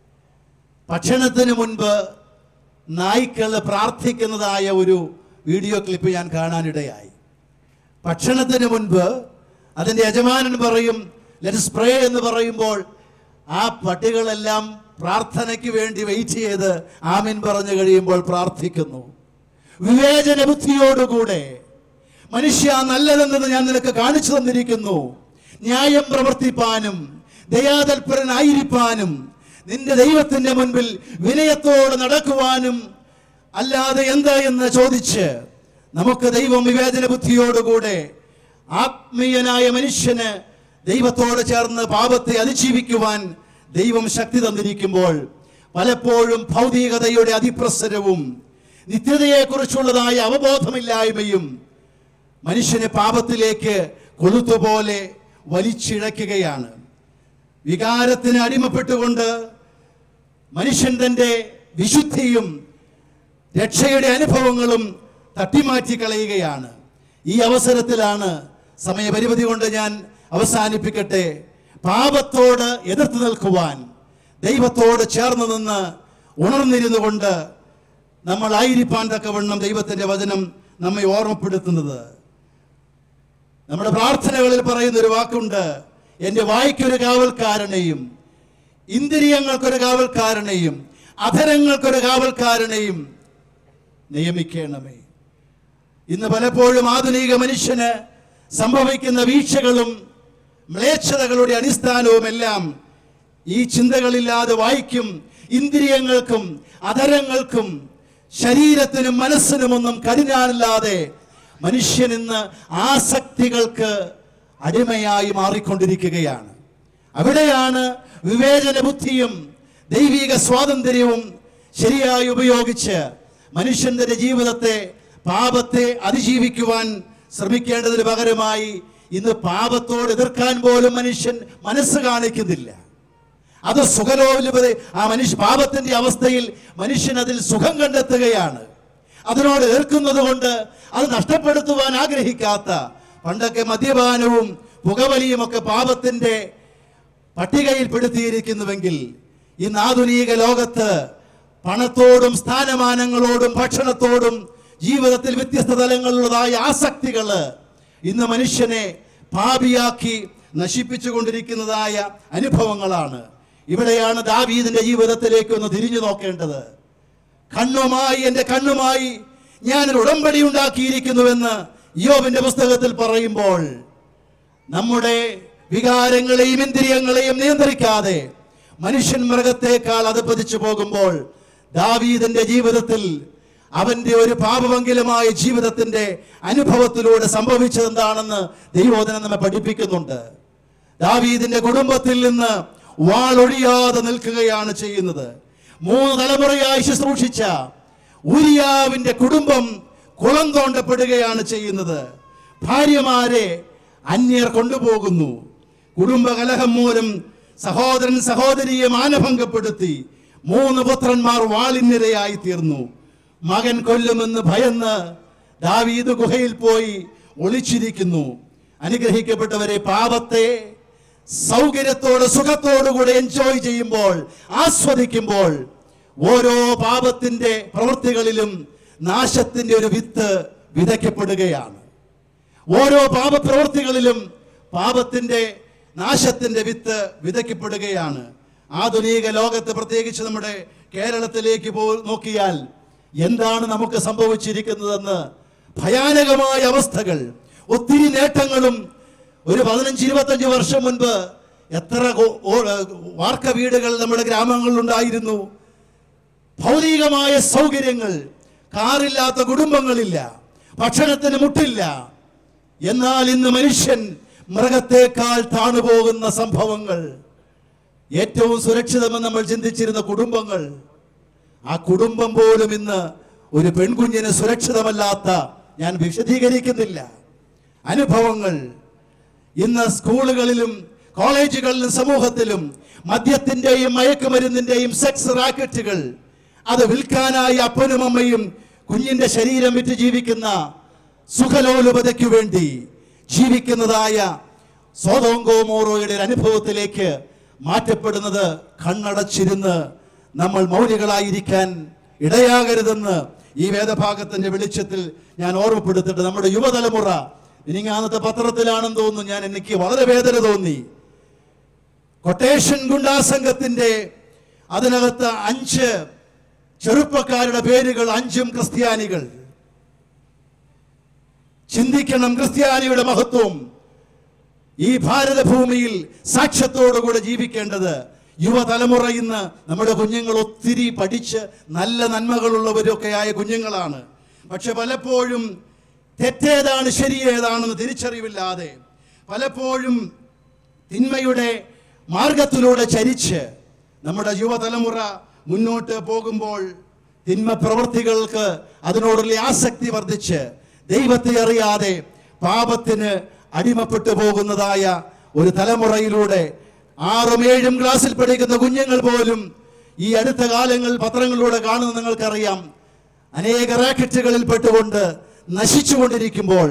ഭക്ഷണത്തിന് മുൻപ് നായ്ക്കൾ പ്രാർത്ഥിക്കുന്നതായ ഒരു വീഡിയോ ക്ലിപ്പ് ഞാൻ കാണാനിടയായി. ഭക്ഷണത്തിന് മുൻപ് അതിൻ്റെ യജമാനൻ പറയും ലെറ്റ്സ് പ്രേ എന്ന് പറയുമ്പോൾ ആ പട്ടികളെല്ലാം പ്രാർത്ഥനയ്ക്ക് വേണ്ടി വെയിറ്റ് ചെയ്ത് ആമീൻ പറഞ്ഞു കഴിയുമ്പോൾ പ്രാർത്ഥിക്കുന്നു. വിവേചന ബുദ്ധിയോടുകൂടെ മനുഷ്യ നല്ലതെന്നത് ഞാൻ നിനക്ക് കാണിച്ചു തന്നിരിക്കുന്നു, ന്യായം പ്രവർത്തിപ്പാനും ദയാതൽപരനായിരിക്കാനും നിന്റെ ദൈവത്തിന്റെ മുൻപിൽ വിനയത്തോടെ നടക്കുവാനും അല്ലാതെ എന്താ എന്ന് ചോദിച്ച് നമുക്ക് ദൈവം വിവേചന ബുദ്ധിയോടുകൂടെ ആത്മീയനായ മനുഷ്യന് ദൈവത്തോട് ചേർന്ന് പാപത്തെ അതിജീവിക്കുവാൻ ദൈവം ശക്തി തന്നിരിക്കുമ്പോൾ പലപ്പോഴും ഭൗതികതയുടെ അതിപ്രസരവും നിത്യതയെക്കുറിച്ചുള്ളതായ അവബോധമില്ലായ്മയും മനുഷ്യനെ പാപത്തിലേക്ക് കൊളുത്തുപോലെ വലിച്ചിഴയ്ക്കുകയാണ്. വികാരത്തിന് അടിമപ്പെട്ടുകൊണ്ട് മനുഷ്യൻ തൻ്റെ വിശുദ്ധിയും രക്ഷയുടെ അനുഭവങ്ങളും തട്ടിമാറ്റി കളയുകയാണ്. ഈ അവസരത്തിലാണ്, സമയപരിമിതി കൊണ്ട് ഞാൻ അവസാനിപ്പിക്കട്ടെ, പാപത്തോട് എതിർത്ത് നിൽക്കുവാൻ ദൈവത്തോട് ചേർന്ന് നിന്ന് ഉണർന്നിരുന്നു കൊണ്ട് നമ്മളായിരിക്കാൻ തക്കവണ്ണം ദൈവത്തിൻ്റെ വചനം നമ്മെ ഓർമ്മപ്പെടുത്തുന്നത്. നമ്മുടെ പ്രാർത്ഥനകളിൽ പറയുന്നൊരു വാക്കുണ്ട്, എൻ്റെ വായ്ക്കൊരു കാവൽക്കാരനെയും ഇന്ദ്രിയങ്ങൾക്കൊരു കാവൽക്കാരനെയും അധരങ്ങൾക്കൊരു കാവൽക്കാരനെയും നിയമിക്കണമേ. ഇന്ന് പലപ്പോഴും ആധുനിക മനുഷ്യന് സംഭവിക്കുന്ന വീഴ്ചകളും മ്ലേച്ഛതകളുടെ അടിസ്ഥാനവുമെല്ലാം ഈ ചിന്തകളില്ലാതെ വായിക്കും ഇന്ദ്രിയങ്ങൾക്കും അധരങ്ങൾക്കും ശരീരത്തിനും മനസ്സിനുമൊന്നും കടിഞ്ഞാണില്ലാതെ മനുഷ്യൻ ഇന്ന് ആസക്തികൾക്ക് അടിമയായി മാറിക്കൊണ്ടിരിക്കുകയാണ്. അവിടെയാണ് വിവേചന ബുദ്ധിയും ദൈവിക സ്വാതന്ത്ര്യവും ശരിയായി ഉപയോഗിച്ച് മനുഷ്യന്റെ ജീവിതത്തെ, പാപത്തെ അതിജീവിക്കുവാൻ ശ്രമിക്കേണ്ടതിന് പകരമായി ഇന്ന് പാപത്തോട് എതിർക്കാൻ പോലും മനുഷ്യൻ മനസ്സ് കാണിക്കുന്നില്ല. അത് സുഖലോലുപത. ആ മനുഷ്യ പാപത്തിന്റെ അവസ്ഥയിൽ മനുഷ്യൻ അതിൽ സുഖം കണ്ടെത്തുകയാണ്. അതിനോട് ഏർക്കുന്നത് കൊണ്ട് അത് നഷ്ടപ്പെടുത്തുവാൻ ആഗ്രഹിക്കാത്ത, പണ്ടൊക്കെ മദ്യപാനവും പുകവലിയും ഒക്കെ പാപത്തിന്റെ പട്ടികയിൽപ്പെടുത്തിയിരിക്കുന്നുവെങ്കിൽ ഇന്ന് ആധുനിക ലോകത്ത് പണത്തോടും സ്ഥാനമാനങ്ങളോടും ഭക്ഷണത്തോടും ജീവിതത്തിൽ വ്യത്യസ്ത തലങ്ങളിലുള്ളതായ ആസക്തികൾ ഇന്ന് മനുഷ്യനെ പാപിയാക്കി നശിപ്പിച്ചുകൊണ്ടിരിക്കുന്നതായ അനുഭവങ്ങളാണ്. ഇവിടെയാണ് ദാവീദിന്റെ ജീവിതത്തിലേക്ക് ഒന്ന് തിരിഞ്ഞു നോക്കേണ്ടത്. കണ്ണുമായി, എൻ്റെ കണ്ണുമായി ഞാനൊരു ഉടമ്പടി ഉണ്ടാക്കിയിരിക്കുന്നുവെന്ന് യോബിന്റെ പുസ്തകത്തിൽ പറയുമ്പോൾ, നമ്മുടെ വികാരങ്ങളെയും ഇന്ദ്രിയങ്ങളെയും നിയന്ത്രിക്കാതെ മനുഷ്യൻ മൃഗത്തേക്കാൾ അധപ്പതിച്ചു പോകുമ്പോൾ ദാവീദിന്റെ ജീവിതത്തിൽ അവന്റെ ഒരു പാപമംഗലമായ ജീവിതത്തിന്റെ അനുഭവത്തിലൂടെ സംഭവിച്ചത് എന്താണെന്ന് ദൈവവചനം നമ്മെ പഠിപ്പിക്കുന്നുണ്ട്. ദാവീദിന്റെ കുടുംബത്തിൽ നിന്ന് വാളൊഴിയാതെ നിൽക്കുകയാണ് ചെയ്യുന്നത്. മൂന്ന് തലമുറയായി ശുശ്രൂഷിച്ച ഊരിയാവിന്റെ കുടുംബം കുളം തോണ്ടപ്പെടുകയാണ് ചെയ്യുന്നത്. ഭാര്യമാരെ അന്യർ കൊണ്ടുപോകുന്നു. കുടുംബ കലഹം മൂലം സഹോദരൻ സഹോദരിയെ മാനഭംഗപ്പെടുത്തി മൂന്ന് പുത്രന്മാർ വാളിനിരയായി തീർന്നു. മകൻ കൊല്ലുമെന്ന് ഭയന്ന് ദാവീദ് ഗുഹയിൽ പോയി ഒളിച്ചിരിക്കുന്നു. അനുഗ്രഹിക്കപ്പെട്ടവരെ, പാപത്തെ സൗകര്യത്തോട് സുഖത്തോടുകൂടെ എൻജോയ് ചെയ്യുമ്പോൾ, ആസ്വദിക്കുമ്പോൾ, ഓരോ പാപത്തിന്റെ പ്രവൃത്തികളിലും നാശത്തിന്റെ ഒരു വിത്ത് വിതയ്ക്കപ്പെടുകയാണ്. ഓരോ പാപപ്രവൃത്തികളിലും പാപത്തിന്റെ നാശത്തിന്റെ വിത്ത് വിതയ്ക്കപ്പെടുകയാണ്. ആധുനിക ലോകത്ത്, പ്രത്യേകിച്ച് നമ്മുടെ കേരളത്തിലേക്ക് പോ നോക്കിയാൽ എന്താണ് നമുക്ക് സംഭവിച്ചിരിക്കുന്നതെന്ന് ഭയാനകമായ അവസ്ഥകൾ, ഒത്തിരി നേട്ടങ്ങളും. ഒരു പതിനഞ്ച് ഇരുപത്തഞ്ച് വർഷം മുൻപ് എത്ര വാർക്ക വീടുകൾ നമ്മുടെ ഗ്രാമങ്ങളിൽ ഉണ്ടായിരുന്നു. ഭൗതികമായ സൗകര്യങ്ങൾ, കാറില്ലാത്ത കുടുംബങ്ങളില്ല, ഭക്ഷണത്തിന് മുട്ടില്ല. എന്നാൽ ഇന്ന് മനുഷ്യൻ മൃഗത്തേക്കാൾ താണുപോകുന്ന സംഭവങ്ങൾ. ഏറ്റവും സുരക്ഷിതമെന്ന് നമ്മൾ ചിന്തിച്ചിരുന്ന കുടുംബങ്ങൾ, ആ കുടുംബം പോലും ഇന്ന് ഒരു പെൺകുഞ്ഞിന് സുരക്ഷിതമല്ലാത്ത, ഞാൻ വിശദീകരിക്കുന്നില്ല, അനുഭവങ്ങൾ. ഇന്ന് സ്കൂളുകളിലും കോളേജുകളിലും സമൂഹത്തിലും മദ്യത്തിന്റെയും മയക്കുമരുന്നിന്റെയും സെക്സ് റാക്കറ്റുകൾ, അത് വിൽക്കാനായി അപ്പനും അമ്മയും കുഞ്ഞിന്റെ ശരീരം വിറ്റ് ജീവിക്കുന്ന സുഖലോലുപതയ്ക്കു വേണ്ടി ജീവിക്കുന്നതായ സോദോം ഗോമോറയുടെ അനുഭവത്തിലേക്ക് മാറ്റപ്പെടുന്നത് കണ്ണടച്ചിരുന്ന് നമ്മൾ മൗനികളായിരിക്കാൻ ഇടയാകരുതെന്ന് ഈ വേദഭാഗത്തിന്റെ വെളിച്ചത്തിൽ ഞാൻ ഓർമ്മപ്പെടുത്തിട്ട്, നമ്മുടെ യുവതലമുറ, ഇനിങ്ങാന്നത്തെ പത്രത്തിലാണെന്ന് തോന്നുന്നു, ഞാൻ എനിക്ക് വളരെ വേദന തോന്നി. കൊട്ടേഷൻ ഗുണ്ടാ സംഘത്തിന്റെ അതിനകത്ത് അഞ്ച് ചെറുപ്പക്കാരുടെ പേരുകൾ, അഞ്ചും ക്രിസ്ത്യാനികൾ. ചിന്തിക്കണം ക്രിസ്ത്യാനിയുടെ മഹത്വം. ഈ ഭാരതഭൂമിയിൽ സാക്ഷ്യത്തോടുകൂടെ ജീവിക്കേണ്ടത് യുവതലമുറ. ഇന്ന് നമ്മുടെ കുഞ്ഞുങ്ങൾ ഒത്തിരി പഠിച്ച് നല്ല നന്മകളുള്ളവരൊക്കെ ആയ കുഞ്ഞുങ്ങളാണ്. പക്ഷെ പലപ്പോഴും തെറ്റേതാണ് ശരിയേതാണെന്ന് തിരിച്ചറിവില്ലാതെ, പലപ്പോഴും തിന്മയുടെ മാർഗത്തിലൂടെ ചരിച്ച് നമ്മുടെ യുവതലമുറ മുന്നോട്ട് പോകുമ്പോൾ തിന്മ പ്രവൃത്തികൾക്ക് അതിനോടുള്ള ആസക്തി വർദ്ധിച്ച് ദൈവത്തെ അറിയാതെ പാപത്തിന് അടിമപ്പെട്ടു പോകുന്നതായ ഒരു തലമുറയിലൂടെ ആറും ഏഴും ക്ലാസ്സിൽ പഠിക്കുന്ന കുഞ്ഞുങ്ങൾ പോലും ഈ അടുത്ത കാലങ്ങൾ പത്രങ്ങളിലൂടെ കാണുന്ന നിങ്ങൾക്കറിയാം, അനേക റാക്കറ്റുകളിൽ പെട്ടുകൊണ്ട് നശിച്ചുകൊണ്ടിരിക്കുമ്പോൾ,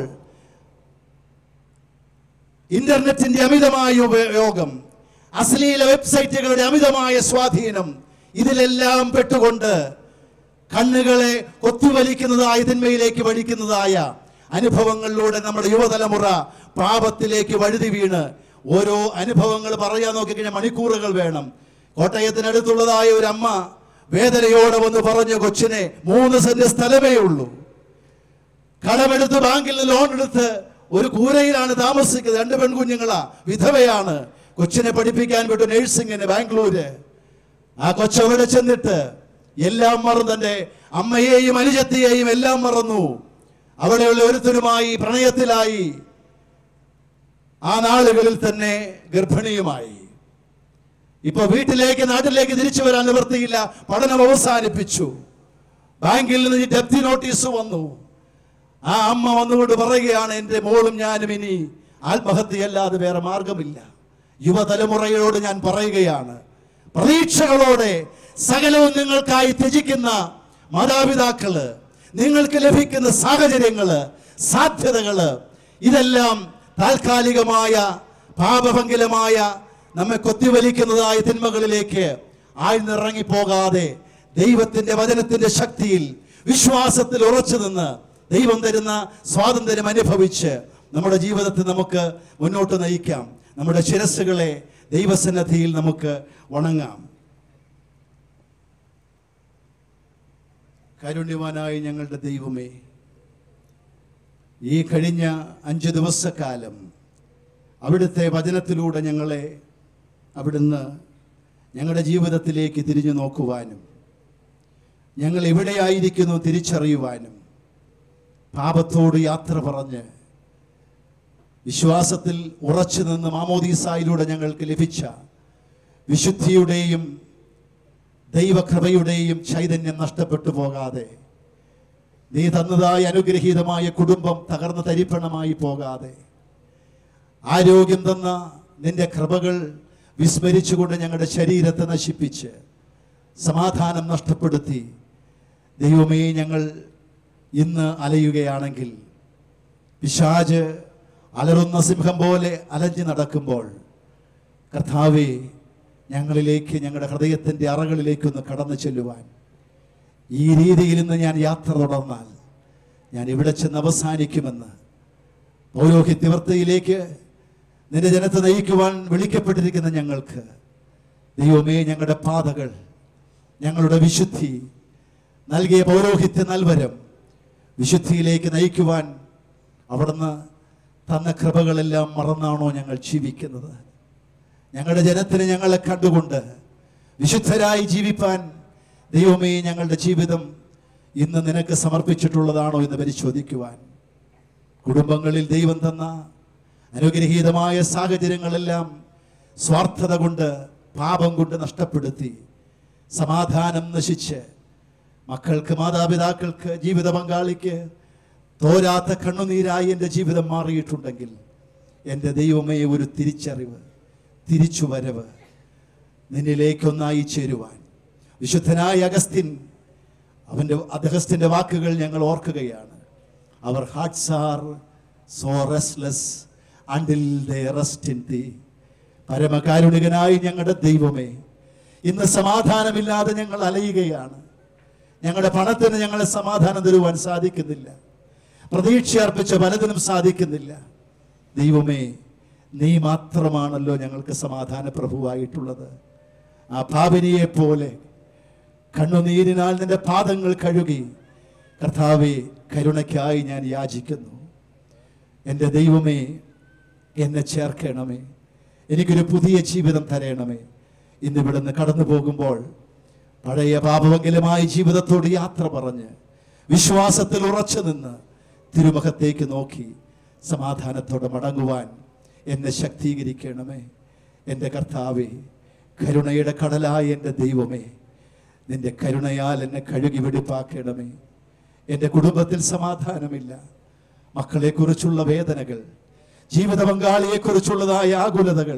ഇന്റർനെറ്റിന്റെ അമിതമായ ഉപയോഗം, അശ്ലീല വെബ്സൈറ്റുകളുടെ അമിതമായ സ്വാധീനം, ഇതിലെല്ലാം പെട്ടുകൊണ്ട് കണ്ണുകളെ കൊത്തിവലിക്കുന്നതായ തിന്മയിലേക്ക് വഴിക്കുന്നതായ അനുഭവങ്ങളിലൂടെ നമ്മുടെ യുവതലമുറ പാപത്തിലേക്ക് വഴുതി വീണ് ഓരോ അനുഭവങ്ങൾ പറയാൻ നോക്കിക്കഴിഞ്ഞാൽ മണിക്കൂറുകൾ വേണം. കോട്ടയത്തിനടുത്തുള്ളതായ ഒരു അമ്മ വേദനയോടെ വന്ന് പറഞ്ഞു, കൊച്ചിനെ മൂന്ന് സെന്റ് സ്ഥലമേ ഉള്ളൂ, കടമെടുത്ത് ബാങ്കിൽ നിന്ന് ലോൺ എടുത്ത് ഒരു കൂരയിലാണ് താമസിക്കുന്നത്, രണ്ട് പെൺകുഞ്ഞുങ്ങളാ, വിധവയാണ്, കൊച്ചിനെ പഠിപ്പിക്കാൻ വിട്ടു നഴ്സിംഗിന് ബാംഗ്ലൂര്. ആ കൊച്ചവിടെ ചെന്നിട്ട് എല്ലാം മറന്നു, തൻ്റെ അമ്മയെയും അനുജത്തിയെയും എല്ലാം മറന്നു, അവിടെയുള്ള ഒരുത്തരുമായി പ്രണയത്തിലായി. ആ നാളുകളിൽ തന്നെ ഗർഭിണിയുമായി. ഇപ്പൊ വീട്ടിലേക്ക് നാട്ടിലേക്ക് തിരിച്ചു വരാൻ നിവൃത്തിയില്ല, പഠനം അവസാനിപ്പിച്ചു, ബാങ്കിൽ നിന്ന് ഡെപ്തി നോട്ടീസ് വന്നു. ആ അമ്മ വന്നുകൊണ്ട് പറയുകയാണ്, എൻ്റെ മോളും ഞാനും ഇനി ആത്മഹത്യയല്ലാതെ വേറെ മാർഗമില്ല. യുവതലമുറയോട് ഞാൻ പറയുകയാണ്, പ്രതീക്ഷകളോടെ സകലവും നിങ്ങൾക്കായി ത്യജിക്കുന്ന മാതാപിതാക്കള്, നിങ്ങൾക്ക് ലഭിക്കുന്ന സാഹചര്യങ്ങള്, സാധ്യതകള്, ഇതെല്ലാം താൽക്കാലികമായ പാപഭംഗിലമായ നമ്മെ കൊത്തിവലിക്കുന്നതായ തിന്മകളിലേക്ക് ആഴ്ന്നിറങ്ങിപ്പോകാതെ ദൈവത്തിന്റെ വചനത്തിന്റെ ശക്തിയിൽ വിശ്വാസത്തിൽ ഉറച്ചു നിന്ന് ദൈവം തരുന്ന സ്വാതന്ത്ര്യം അനുഭവിച്ച് നമ്മുടെ ജീവിതത്തെ നമുക്ക് മുന്നോട്ട് നയിക്കാം. നമ്മുടെ ശിരസ്സുകളെ ദൈവസന്നിധിയിൽ നമുക്ക് വണങ്ങാം. കാരുണ്യവാനായ ഞങ്ങളുടെ ദൈവമേ, ഈ കഴിഞ്ഞ അഞ്ച് ദിവസക്കാലം അവിടുത്തെ വചനത്തിലൂടെ ഞങ്ങളെ അവിടുന്ന് ഞങ്ങളുടെ ജീവിതത്തിലേക്ക് തിരിഞ്ഞു നോക്കുവാനും ഞങ്ങൾ എവിടെയായിരിക്കുന്നു തിരിച്ചറിയുവാനും പാപത്തോട് യാത്ര പറഞ്ഞ് വിശ്വാസത്തിൽ ഉറച്ചു നിന്ന് മാമോദീസായിലൂടെ ഞങ്ങൾക്ക് ലഭിച്ച വിശുദ്ധിയുടെയും ദൈവകൃപയുടെയും ചൈതന്യം നഷ്ടപ്പെട്ടു പോകാതെ, നീ തന്നതായ അനുഗ്രഹീതമായ കുടുംബം തകർന്ന് തരിപ്പണമായി പോകാതെ, ആരോഗ്യം തന്ന നിന്റെ കൃപകൾ വിസ്മരിച്ചുകൊണ്ട് ഞങ്ങളുടെ ശരീരത്തെ നശിപ്പിച്ച് സമാധാനം നഷ്ടപ്പെടുത്തി ദൈവമേ ഞങ്ങൾ ഇന്ന് അലയുകയാണെങ്കിൽ, പിശാച് അലറുന്ന സിംഹം പോലെ അലഞ്ഞു നടക്കുമ്പോൾ, കർത്താവേ ഞങ്ങളിലേക്ക്, ഞങ്ങളുടെ ഹൃദയത്തിൻ്റെ അറകളിലേക്കൊന്ന് കടന്നു ചെല്ലുവാൻ ഈ രീതിയിൽ നിന്ന് ഞാൻ യാത്ര തുടർന്നാൽ ഞാൻ ഇവിടെ ചെന്ന് അവസാനിക്കുമെന്ന് പൗരോഹിത്യവൃത്തിയിലേക്ക് നിന്റെ ജനത്തെ നയിക്കുവാൻ വിളിക്കപ്പെട്ടിരിക്കുന്ന ഞങ്ങൾക്ക് ദൈവമേ, ഞങ്ങളുടെ പാതകൾ, ഞങ്ങളുടെ വിശുദ്ധി, നൽകിയ പൗരോഹിത്യ നൽവരം വിശുദ്ധിയിലേക്ക് നയിക്കുവാൻ അവിടുന്ന് തന്ന കൃപകളെല്ലാം മറന്നാണോ ഞങ്ങൾ ജീവിക്കുന്നത്? ഞങ്ങളുടെ ജനത്തിന് ഞങ്ങളെ കണ്ടുകൊണ്ട് വിശുദ്ധരായി ജീവിപ്പാൻ ദൈവമേ ഞങ്ങളുടെ ജീവിതം ഇന്ന് നിനക്ക് സമർപ്പിച്ചിട്ടുള്ളതാണോ എന്ന് പരിശോധിക്കുവാൻ, കുടുംബങ്ങളിൽ ദൈവം തന്ന അനുഗ്രഹീതമായ സാഹചര്യങ്ങളെല്ലാം സ്വാർത്ഥത കൊണ്ട്, പാപം കൊണ്ട് നഷ്ടപ്പെടുത്തി സമാധാനം നശിച്ച് മക്കൾക്ക്, മാതാപിതാക്കൾക്ക്, ജീവിത പങ്കാളിക്ക് തോരാത്ത കണ്ണുനീരായി എൻ്റെ ജീവിതം മാറിയിട്ടുണ്ടെങ്കിൽ എൻ്റെ ദൈവമേ ഒരു തിരിച്ചറിവ്, തിരിച്ചുവരവ്, നിന്നിലേക്കൊന്നായി ചേരുവാൻ വിശുദ്ധനായ അഗസ്റ്റിൻ, അവൻ്റെ അഗസ്റ്റിൻ്റെ വാക്കുകൾ ഞങ്ങൾ ഓർക്കുകയാണ്. Our hearts are so restless until they rest in thee. പരമകാരുണികനായി ഞങ്ങളുടെ ദൈവമേ, ഇന്ന് സമാധാനമില്ലാതെ ഞങ്ങൾ അലയുകയാണ്. ഞങ്ങളുടെ പണത്തിന് ഞങ്ങളെ സമാധാനം തരുവാൻ സാധിക്കുന്നില്ല. പ്രതീക്ഷ അർപ്പിച്ച പലതിനും സാധിക്കുന്നില്ല. ദൈവമേ, നീ മാത്രമാണല്ലോ ഞങ്ങൾക്ക് സമാധാന പ്രഭുവായിട്ടുള്ളത്. ആ പാപിനിയെ പോലെ കണ്ണുനീരിനാൽ നിന്റെ പാദങ്ങൾ കഴുകി കർത്താവേ കരുണയ്ക്കായി ഞാൻ യാചിക്കുന്നു. എൻ്റെ ദൈവമേ, എന്നെ ചേർക്കണമേ, എനിക്കൊരു പുതിയ ജീവിതം തരണമേ. ഇന്നിവിടെ നിന്ന് കടന്നു പോകുമ്പോൾ പഴയ പാപമംഗലമായ ജീവിതത്തോട് യാത്ര പറഞ്ഞ് വിശ്വാസത്തിൽ ഉറച്ചു നിന്ന് തിരുമുഖത്തേക്ക് നോക്കി സമാധാനത്തോടെ മടങ്ങുവാൻ എന്നെ ശക്തീകരിക്കണമേ. എൻ്റെ കർത്താവേ, കരുണയുടെ കടലായ എൻ്റെ ദൈവമേ, നിന്റെ കരുണയാൽ എന്നെ കഴുകി വെടിപ്പാക്കണമേ. എൻ്റെ കുടുംബത്തിൽ സമാധാനമില്ല. മക്കളെക്കുറിച്ചുള്ള വേദനകൾ, ജീവിത പങ്കാളിയെക്കുറിച്ചുള്ളതായ ആകുലതകൾ,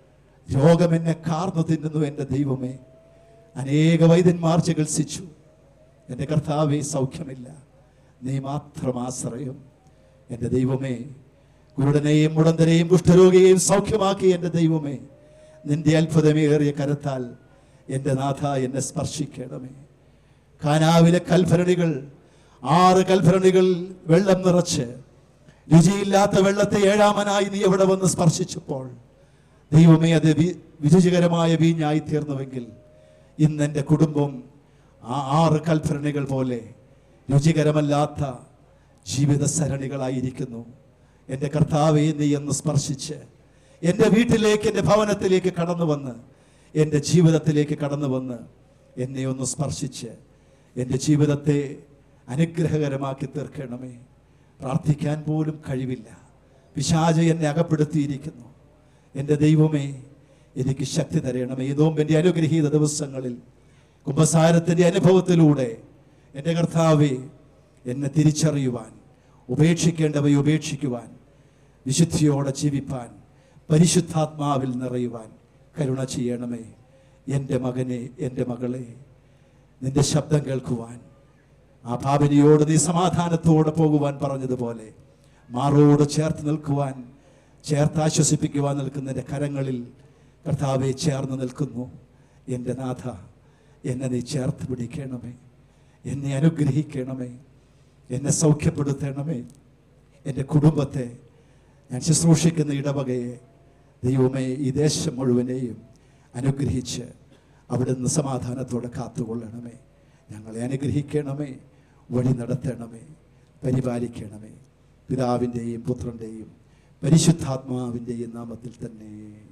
രോഗം എന്നെ കാർന്നു തിന്നുന്നു. എൻ്റെ ദൈവമേ, അനേക വൈദ്യന്മാർ ചികിത്സിച്ചു. എൻ്റെ കർത്താവേ, സൗഖ്യമില്ല. നീ മാത്രം ആശ്രയം. എൻ്റെ ദൈവമേ, കുരുടനെയും മുടന്തനെയും കുഷ്ഠരോഗിയെയും സൗഖ്യമാക്കി എൻ്റെ ദൈവമേ, നിന്റെ അത്ഭുതമേറിയ കരത്താൽ എൻ്റെ നാഥ എന്നെ സ്പർശിക്കണമേ. കാനാവിലെ കൽഭരണികൾ, ആറ് കൽഭരണികൾ വെള്ളം നിറച്ച് രുചിയില്ലാത്ത വെള്ളത്തെ ഏഴാമനായി നീ എവിടെ വന്ന് സ്പർശിച്ചപ്പോൾ ദൈവമേ, അത് വിരുചികരമായ വീഞ്ഞായി തീർന്നുവെങ്കിൽ ഇന്ന് എൻ്റെ കുടുംബം ആ ആറ് കൽഭരണികൾ പോലെ രുചികരമല്ലാത്ത ജീവിത സരണികളായിരിക്കുന്നു. എൻ്റെ കർത്താവേ, നീ എന്ന് സ്പർശിച്ച് എൻ്റെ വീട്ടിലേക്ക്, എൻ്റെ ഭവനത്തിലേക്ക് കടന്നു വന്ന്, എൻ്റെ ജീവിതത്തിലേക്ക് കടന്നു വന്ന് എന്നെ ഒന്ന് സ്പർശിച്ച് എൻ്റെ ജീവിതത്തെ അനുഗ്രഹകരമാക്കി തീർക്കണമേ. പ്രാർത്ഥിക്കാൻ പോലും കഴിവില്ല. പിശാച് എന്നെ അകപ്പെടുത്തിയിരിക്കുന്നു. എൻ്റെ ദൈവമേ, എനിക്ക് ശക്തി തരണമേ. ഈ നോമ്പിൻ്റെ അനുഗ്രഹീത ദിവസങ്ങളിൽ കുമ്പസാരത്തിൻ്റെ അനുഭവത്തിലൂടെ എൻ്റെ കർത്താവേ, എന്നെ തിരിച്ചറിയുവാൻ, ഉപേക്ഷിക്കേണ്ടവയെ ഉപേക്ഷിക്കുവാൻ, വിശുദ്ധിയോടെ ജീവിപ്പാൻ, പരിശുദ്ധാത്മാവിൽ നിറയുവാൻ കരുണ ചെയ്യണമേ. എൻ്റെ മകനെ, എൻ്റെ മകളെ, നിന്റെ ശബ്ദം കേൾക്കുവാൻ, ആ ഭാവിനിയോട് നീ സമാധാനത്തോടെ പോകുവാൻ പറഞ്ഞതുപോലെ മാറോട് ചേർത്ത് നിൽക്കുവാൻ, ചേർത്ത് ആശ്വസിപ്പിക്കുവാൻ നിൽക്കുന്നതിൻ്റെ കരങ്ങളിൽ കർത്താവെ ചേർന്ന് നിൽക്കുന്നു. എൻ്റെ നാഥ, എന്നെ നീ ചേർത്ത് പിടിക്കണമേ, എന്നെ അനുഗ്രഹിക്കണമേ, എന്നെ സൗഖ്യപ്പെടുത്തണമേ. എൻ്റെ കുടുംബത്തെ, ഞാൻ ശുശ്രൂഷിക്കുന്ന ഇടവകയെ, ദൈവമേ, ഈ ദേശം മുഴുവനെയും അനുഗ്രഹിച്ച് അവിടുന്ന് സമാധാനത്തോടെ കാത്തുകൊള്ളണമേ. ഞങ്ങളെ അനുഗ്രഹിക്കണമേ, വഴി നടത്തണമേ, പരിപാലിക്കണമേ. പിതാവിൻ്റെയും പുത്രൻ്റെയും പരിശുദ്ധാത്മാവിൻ്റെയും നാമത്തിൽ തന്നെ.